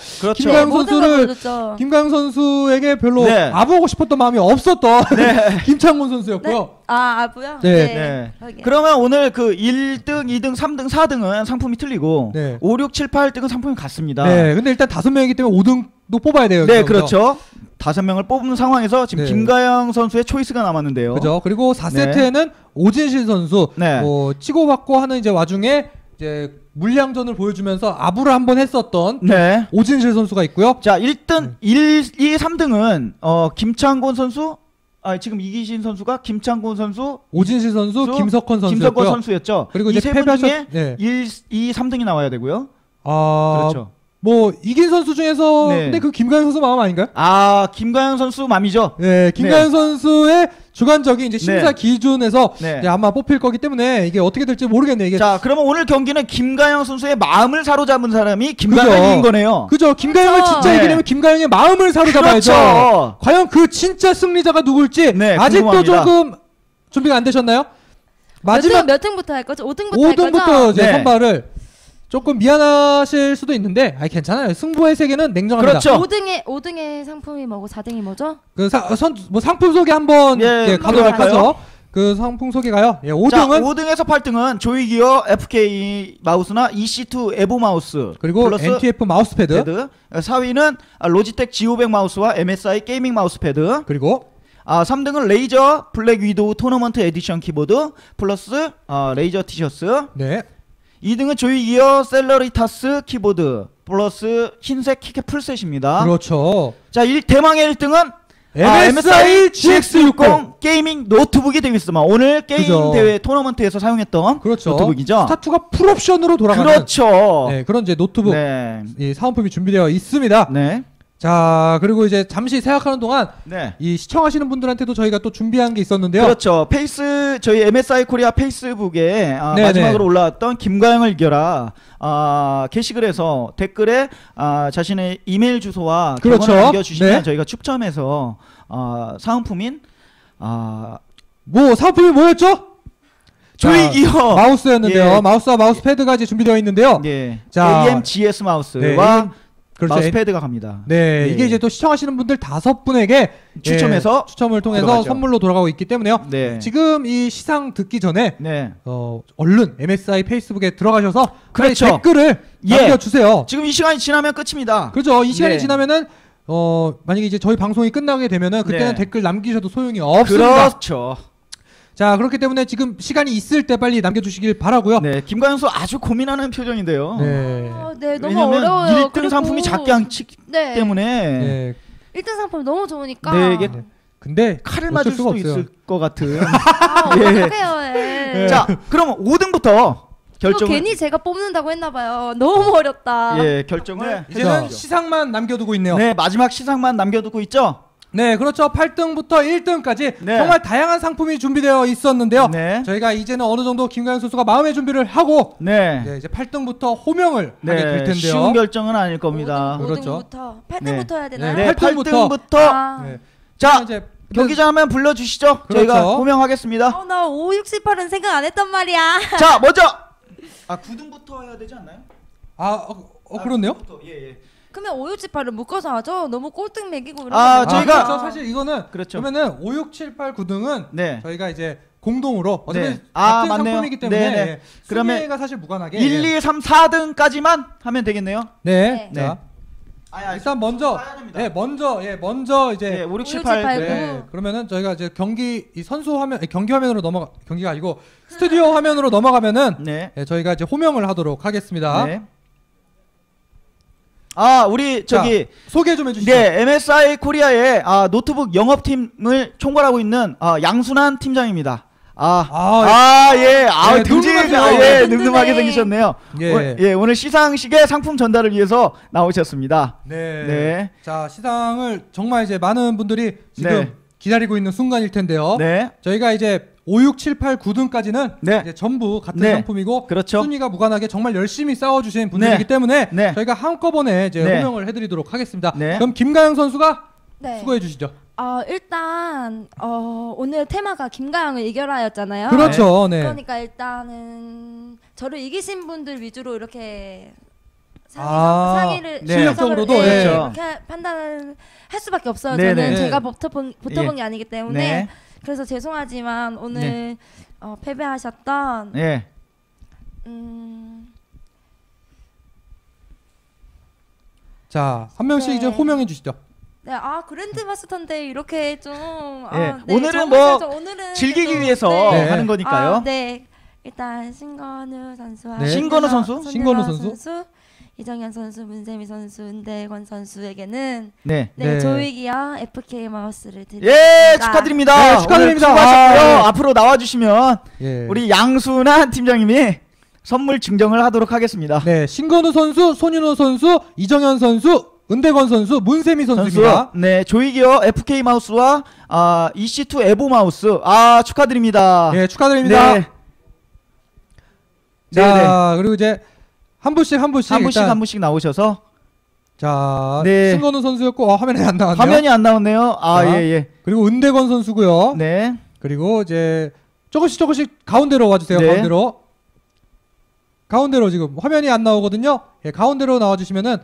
김가영 선수에게 별로 아부하고 싶었던 마음이 없었던 김창곤 선수였고요. 아부요? 그러면 오늘 그 1등, 2등, 3등, 4등은 상품이 틀리고 5, 6, 7, 8등은 상품이 같습니다. 근데 일단 5명이기 때문에 5등도 뽑아야 돼요. 그렇죠. 5명을 뽑는 상황에서 지금 김가영 선수의 초이스가 남았는데요. 그죠. 그리고 4세트에는 오진실 선수 치고받고 하는 이제 와중에 이제 물량전을 보여주면서 아부를 한번 했었던 오진실 선수가 있고요. 자, 1등, 1, 2, 3등은 김창곤 선수, 지금 이기신 선수가 김창곤 선수, 오진실 선수, 김석헌 선수였죠. 그리고 이제 세 분 중에 1, 2, 3등이 나와야 되고요. 그렇죠. 이긴 선수 중에서 근데 그 김가영 선수 마음 아닌가요? 김가영 선수 맘이죠. 김가영 선수의 주관적인 이제 심사 기준에서 이제 아마 뽑힐 거기 때문에 이게 어떻게 될지 모르겠네. 이게. 자, 그러면 오늘 경기는 김가영 선수의 마음을 사로잡은 사람이 김가영인 거네요. 그죠. 김가영을 진짜 이기려면 김가영의 마음을 사로잡아야죠. 과연 그 진짜 승리자가 누굴지 아직도 궁금합니다. 조금 준비가 안 되셨나요? 마지막 몇 등부터 할 거죠? 5등부터 할 거죠? 5등부터 이제 선발을 조금 미안하실 수도 있는데 괜찮아요. 승부의 세계는 냉정합니다. 그렇죠. 5등의 상품이 뭐고 4등이 뭐죠? 그 상품 소개 한번 가도록 하죠. 그 상품 소개가요. 5등은 자, 5등에서 8등은 조이기어 FK 마우스나 EC2 에보 마우스 그리고 NTF 마우스패드. 4위는 로지텍 G500 마우스와 MSI 게이밍 마우스패드. 그리고 3등은 레이저 블랙 위도우 토너먼트 에디션 키보드 플러스 레이저 티셔츠. 네. 2등은 조이기어 셀러리타스 키보드 플러스 흰색 키캡 풀셋입니다. 그렇죠. 자, 대망의 1등은 MSI GX60 게이밍 노트북이 되겠습니다. 오늘 게임 대회 토너먼트에서 사용했던 노트북이죠. 스타투가 풀옵션으로 돌아가는 그렇죠. 네, 그런 이제 노트북 이 사은품이 준비되어 있습니다. 네. 자, 그리고 이제 잠시 생각하는 동안 이 시청하시는 분들한테도 저희가 또 준비한 게 있었는데요. 그렇죠. 저희 MSI 코리아 페이스북에 마지막으로 올라왔던 김가영을 이겨라 게시글에서 댓글에 자신의 이메일 주소와 경험을 남겨주시면 저희가 추첨해서 사은품인 사은품이 뭐였죠? 조이기어 마우스였는데요. 마우스와 마우스패드가 이제 준비되어 있는데요. 자, AMGS 마우스와 마우스패드가 갑니다. 네, 이게 이제 또 시청하시는 분들 5분에게 추첨을 통해서 들어가죠. 선물로 돌아가고 있기 때문에요. 지금 이 시상 듣기 전에 얼른 MSI 페이스북에 들어가셔서 댓글을 남겨주세요. 지금 이 시간이 지나면 끝입니다. 그렇죠. 이 시간이 지나면은 만약에 이제 저희 방송이 끝나게 되면은 그때는 댓글 남기셔도 소용이 없습니다. 그렇죠. 자, 그렇기 때문에 지금 시간이 있을 때 빨리 남겨주시길 바라고요. 네, 김가영 선수 아주 고민하는 표정인데요. 네, 너무 어려워요. 1등 상품이 작게 않기 때문에 1등 상품이 너무 좋으니까. 네, 이게 근데 칼을 맞을 수도 있을 것 같은. 어떡해요. 자, 그럼 5등부터 결정을. 괜히 제가 뽑는다고 했나봐요. 너무 어렵다. 결정을 이제는 시상만 남겨두고 있네요. 네, 마지막 시상만 남겨두고 있죠. 네, 그렇죠. 8등부터 1등까지 정말 다양한 상품이 준비되어 있었는데요. 저희가 이제는 어느 정도 김가영 선수가 마음의 준비를 하고 이제 8등부터 호명을 하게 될 텐데요. 쉬운 결정은 아닐 겁니다. 5등부터 8등부터 해야 되나요? 네, 8등부터. 자, 이제 경기장 하면 불러주시죠. 저희가 호명하겠습니다. 나 5, 6, 7, 8은 생각 안 했단 말이야. 자, 먼저 9등부터 해야 되지 않나요? 그렇네요. 그러면 5, 6, 7, 8을 묶어서 하죠. 너무 꼴등 매기고 저희가 그렇죠. 사실 이거는 그러면은 5, 6, 7, 8, 9등은 저희가 이제 공동으로 어차피 같은 상품이기 때문에 순위가 사실 무관하게 1, 2, 3, 4등까지만 하면 되겠네요. 자, 일단 먼저 먼저 이제 5, 6, 7, 8 그러면은 저희가 이제 경기 화면으로 경기가 아니고 스튜디오 화면으로 넘어가면은 저희가 이제 호명을 하도록 하겠습니다. 우리 저기 소개 좀 해주시죠. MSI 코리아의 노트북 영업팀을 총괄하고 있는 양순환 팀장입니다. 늠름하게 생기셨네요. 오늘 시상식에 상품 전달을 위해서 나오셨습니다. 자, 시상을 정말 이제 많은 분들이 지금 기다리고 있는 순간일 텐데요. 저희가 이제 5, 6, 7, 8, 9등까지는 이제 전부 같은 상품이고 순위가 무관하게 정말 열심히 싸워주신 분들이기 때문에 저희가 한꺼번에 이제 호명을 해드리도록 하겠습니다. 그럼 김가영 선수가 수고해 주시죠. 일단 오늘 테마가 김가영을 이겨라였잖아요. 그렇죠. 그러니까 일단은 저를 이기신 분들 위주로 이렇게 상의를 실력적으로도 이렇게 판단을 할 수밖에 없어요. 저는 제가 붙어본 게 아니기 때문에 그래서 죄송하지만 오늘 패배하셨던 자, 한 명씩 이제 호명해 주시죠. 그랜드 마스터인데 이렇게 좀 오늘은 오늘은 즐기기 위해서 하는 거니까요. 일단 신건우 선수와 신건우 선수, 이정현 선수, 문세미 선수, 은대권 선수에게는 조이기어 FK 마우스를 드립니다. 축하드립니다. 수고하셨고요. 앞으로 나와주시면 우리 양순환 팀장님이 선물 증정을 하도록 하겠습니다. 신건우 선수, 손윤호 선수, 이정현 선수, 은대권 선수, 문세미 선수입니다. 조이기어 FK 마우스와 EC2 에보 마우스 축하드립니다. 축하드립니다. 자, 그리고 이제 한 분씩 나오셔서 신건우 선수였고 화면에 안 나왔네요. 화면이 안 나왔네요. 그리고 은대권 선수고요. 그리고 이제 조금씩 가운데로 와주세요. 네. 가운데로 지금 화면이 안 나오거든요. 예, 가운데로 나와주시면은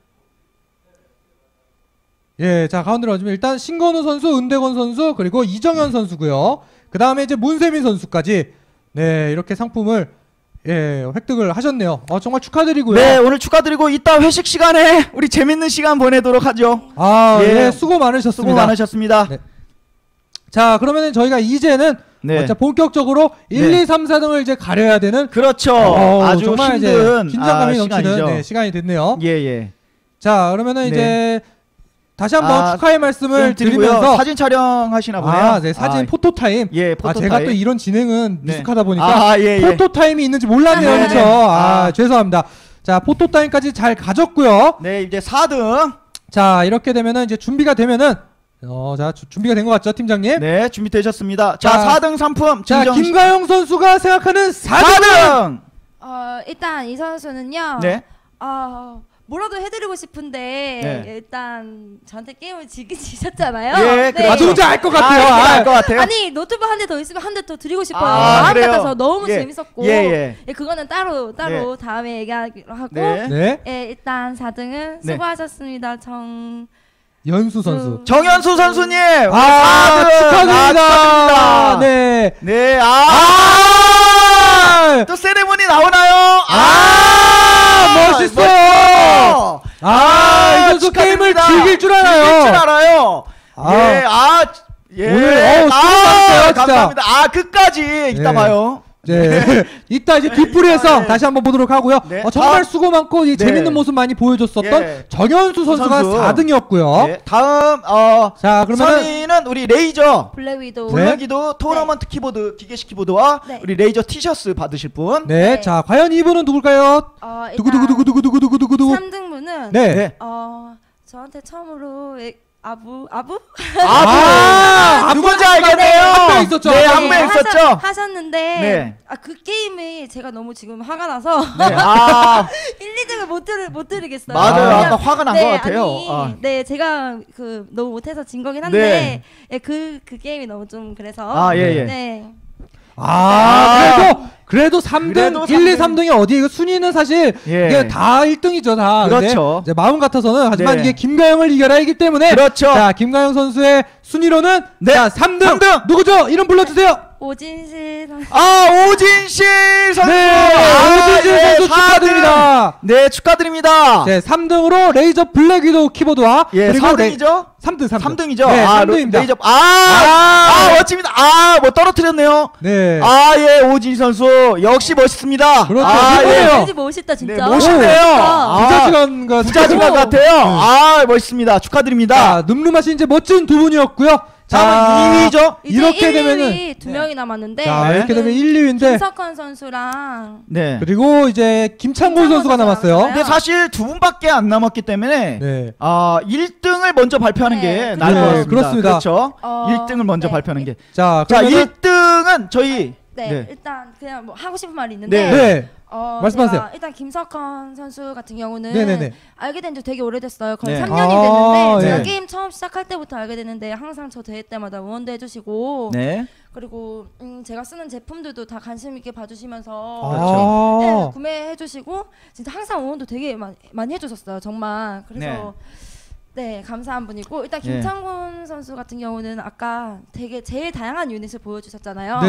예, 자 가운데로 와주면 일단 신건우 선수, 은대건 선수 그리고 이정현 선수고요. 그 다음에 이제 문세민 선수까지 네 이렇게 상품을 예 획득을 하셨네요. 정말 축하드리고요. 네 오늘 축하드리고 이따 회식 시간에 우리 재밌는 시간 보내도록 하죠. 예, 수고 많으셨습니다. 네. 자 그러면은 저희가 이제는 자 본격적으로 1, 2, 3, 4등을 이제 가려야 되는 그렇죠. 아주 정말 힘든 긴장감이 넘치는 시간이 됐네요. 예. 자 그러면은 이제 다시 한번 축하의 말씀을 드리면서 사진 촬영하시나 보네요. 네, 사진 포토타임. 예, 포토타임. 제가 또 이런 진행은 미숙하다 보니까 포토타임이 있는지 몰랐네요. 그렇죠? 죄송합니다. 자, 포토타임까지 잘 가졌고요. 네, 이제 4등. 자, 이렇게 되면은 이제 준비가 되면은 자, 준비가 된 것 같죠, 팀장님? 네, 준비되셨습니다. 자, 4등 상품. 자, 김가영 선수가 생각하는 4등. 일단 이 선수는요. 네. 뭐라도 해드리고 싶은데 일단 저한테 게임을 지셨잖아요. 예, 네. 누군지 알 것 같아요. 알 것 같아요. 아니 노트북 한 대 더 있으면 한 대 더 드리고 싶어요. 마음 같아서 너무 재밌었고 그거는 따로 다음에 얘기하기로 하고 일단 4등은 수고하셨습니다. 연수 선수. 정연수 선수님. 축하드립니다. 네. 또 세레모니 나오나요? 멋있어요. 이 선수 게임을 즐길 줄 알아요. 오늘 감사합니다. 끝까지 이따 봐요. 네. 이따 이제 뒷풀이에서 다시 한번 보도록 하고요. 정말 수고 많고 재밌는 모습 많이 보여줬었던 정현수 선수가 4등이었고요. 다음 자 그러면 선의는 우리 레이저 블랙 위도우 토너먼트 키보드 기계식 키보드와 우리 레이저 티셔츠 받으실 분. 자 과연 이분은 누굴까요? 두구두구두구두구두구두구두구 3등분은 저한테 처음으로 아부? 누군지 알겠네요. 한 명 있었죠. 한 명 있었죠. 하셨는데 그 게임이 제가 너무 지금 화가 나서 1, 2등을 못 드리겠어요. 맞아요. 아까 화가 난 것 같아요. 제가 너무 못해서 진 거긴 한데 그 게임이 너무 좀 그래서 그래도 3등, 1, 2, 3등이 어디에 순위는 사실 이게 다 1등이죠, 다. 그렇죠. 이제 마음 같아서는 하지만 이게 김가영을 이겨라이기 때문에 그렇죠. 자, 김가영 선수의 순위로는 자, 3등. 누구죠? 이름 불러 주세요. 오진실 선수. 오진실 선수. 오진실 선수 축하드립니다. 네, 축하드립니다. 네, 3등으로 레이저 블랙 위도우 키보드와 그리고 4등이죠? 3등이죠. 네, 3등입니다. 레이저 멋집니다. 뭐 떨어뜨렸네요. 네. 오진실 선수 역시 멋있습니다. 그렇죠. 왠지 멋있다 진짜. 멋있네요. 부자지간 같아요. 멋있습니다. 축하드립니다. 자, 늠름하신 이제 멋진 두 분이었고요. 자, 2위죠? 이렇게 되면은 2명이 남았는데 이렇게 되면 1, 2위인데 김석헌 선수랑 그리고 이제 김창곤 선수가 남았어요. 근데 사실 두 분밖에 안 남았기 때문에 1등을 먼저 발표하는 게 나을 것 같습니다. 그렇습니다. 그렇죠. 1등을 먼저 발표하는 게. 자, 1등은 저희 일단 그냥 뭐 하고 싶은 말이 있는데 말씀하세요. 일단 김석헌 선수 같은 경우는 알게 된 지 되게 오래됐어요. 거의 3년이 됐는데 제가 게임 처음 시작할 때부터 알게 됐는데 항상 저 대회 때마다 응원도 해주시고 그리고 제가 쓰는 제품들도 다 관심 있게 봐주시면서 구매해주시고 진짜 항상 응원도 되게 많이 해주셨어요. 정말 그래서 감사한 분이고 일단 김창곤 선수 같은 경우는 아까 되게 제일 다양한 유닛을 보여주셨잖아요.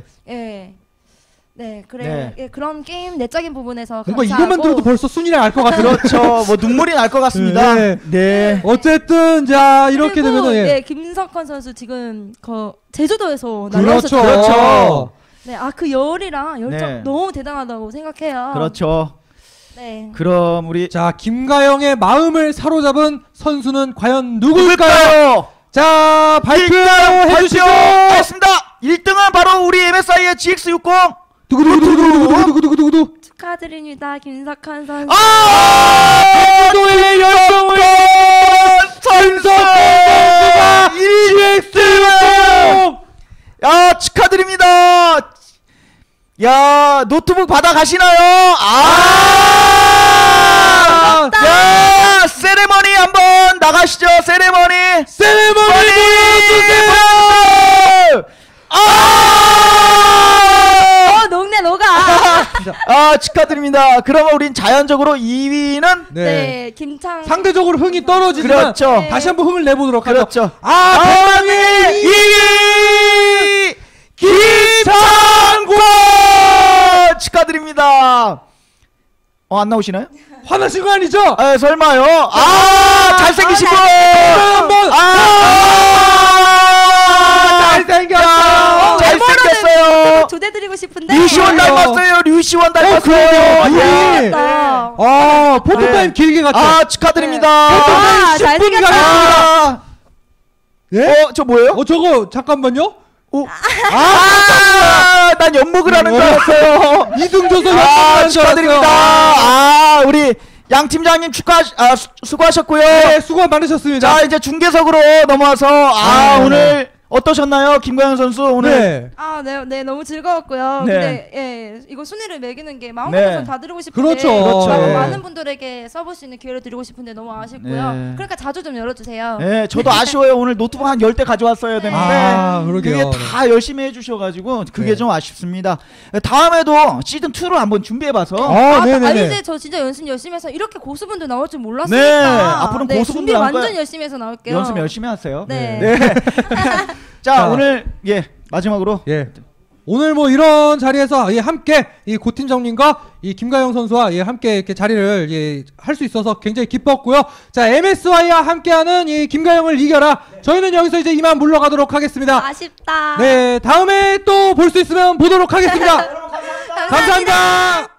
그런 게임 내적인 부분에서 뭔가 이것만 들어도 벌써 순위를 알 것 같아요. 그렇죠. 뭐 눈물이 날 것 같습니다. 어쨌든 자 이렇게 되면은 김석헌 선수 지금 제주도에서 그렇죠. 날라오셨죠. 그 열이랑 열정 너무 대단하다고 생각해요. 그렇죠. 그럼 우리 김가영의 마음을 사로잡은 선수는 과연 누굴까요? 자 발표해 주시죠. 알겠습니다. 1등은 바로 우리 MSI의 GX60. 두구두구두구두구두구두구두구두구 축하드립니다, 김석헌 선수. 제주도의 열정을 김석헌 선수가 GX60. 축하드립니다. 노트북 받아 가시나요? 세레머니 한번 나가시죠. 세레머니 보여주세요. 녹네 녹아. 축하드립니다. 그러면 우린 자연적으로 2위는 네, 김창. 상대적으로 흥이 떨어지지만 그렇죠. 네. 다시 한번 흥을 내보도록 그렇죠. 하죠. 대망의 2위 김창권 축하드립니다. 안 나오시나요? 화나신 거 아니죠? 설마요? 잘생기신 분! 한번! 잘생겼어요! 조대드리고 싶은데. 류시원 닮았어요! 류시원 닮았어요! 포토타임 길게 갔죠? 축하드립니다! 포토타임 10분 가겠습니다! 예? 저 뭐예요? 저거 잠깐만요? 난 연목을 하는 줄 알았어요. 이등조선 축하드립니다. 우리 양 팀장님 수고하셨고요. 네, 수고 많으셨습니다. 자, 이제 중계석으로 넘어와서 오늘 어떠셨나요, 김광현 선수 오늘? 네, 너무 즐거웠고요. 네. 근데 이거 순위를 매기는 게 마음껏 다 드리고 싶은데 그렇죠. 많은 분들에게 써볼 수 있는 기회를 드리고 싶은데 너무 아쉽고요. 그러니까 자주 좀 열어주세요. 네, 저도 아쉬워요. 오늘 노트북 한 10대 가져왔어야 되는데 그게 다 열심히 해주셔가지고 그게 좀 아쉽습니다. 다음에도 시즌 2를 한번 준비해봐서. 이제 저 진짜 연습 열심히 해서 이렇게 고수분들 나올 줄 몰랐으니까. 네, 앞으로는 고수분들 준비 완전 열심히 해서 나올게요. 연습 열심히 하세요. 네. 자, 오늘 마지막으로 오늘 뭐 이런 자리에서 함께 이 고팀장님과 이 김가영 선수와 함께 이렇게 자리를 할 수 있어서 굉장히 기뻤고요. 자, MSY와 함께하는 이 김가영을 이겨라. 저희는 여기서 이제 이만 물러가도록 하겠습니다. 아쉽다. 네, 다음에 또 볼 수 있으면 보도록 하겠습니다. 감사합니다.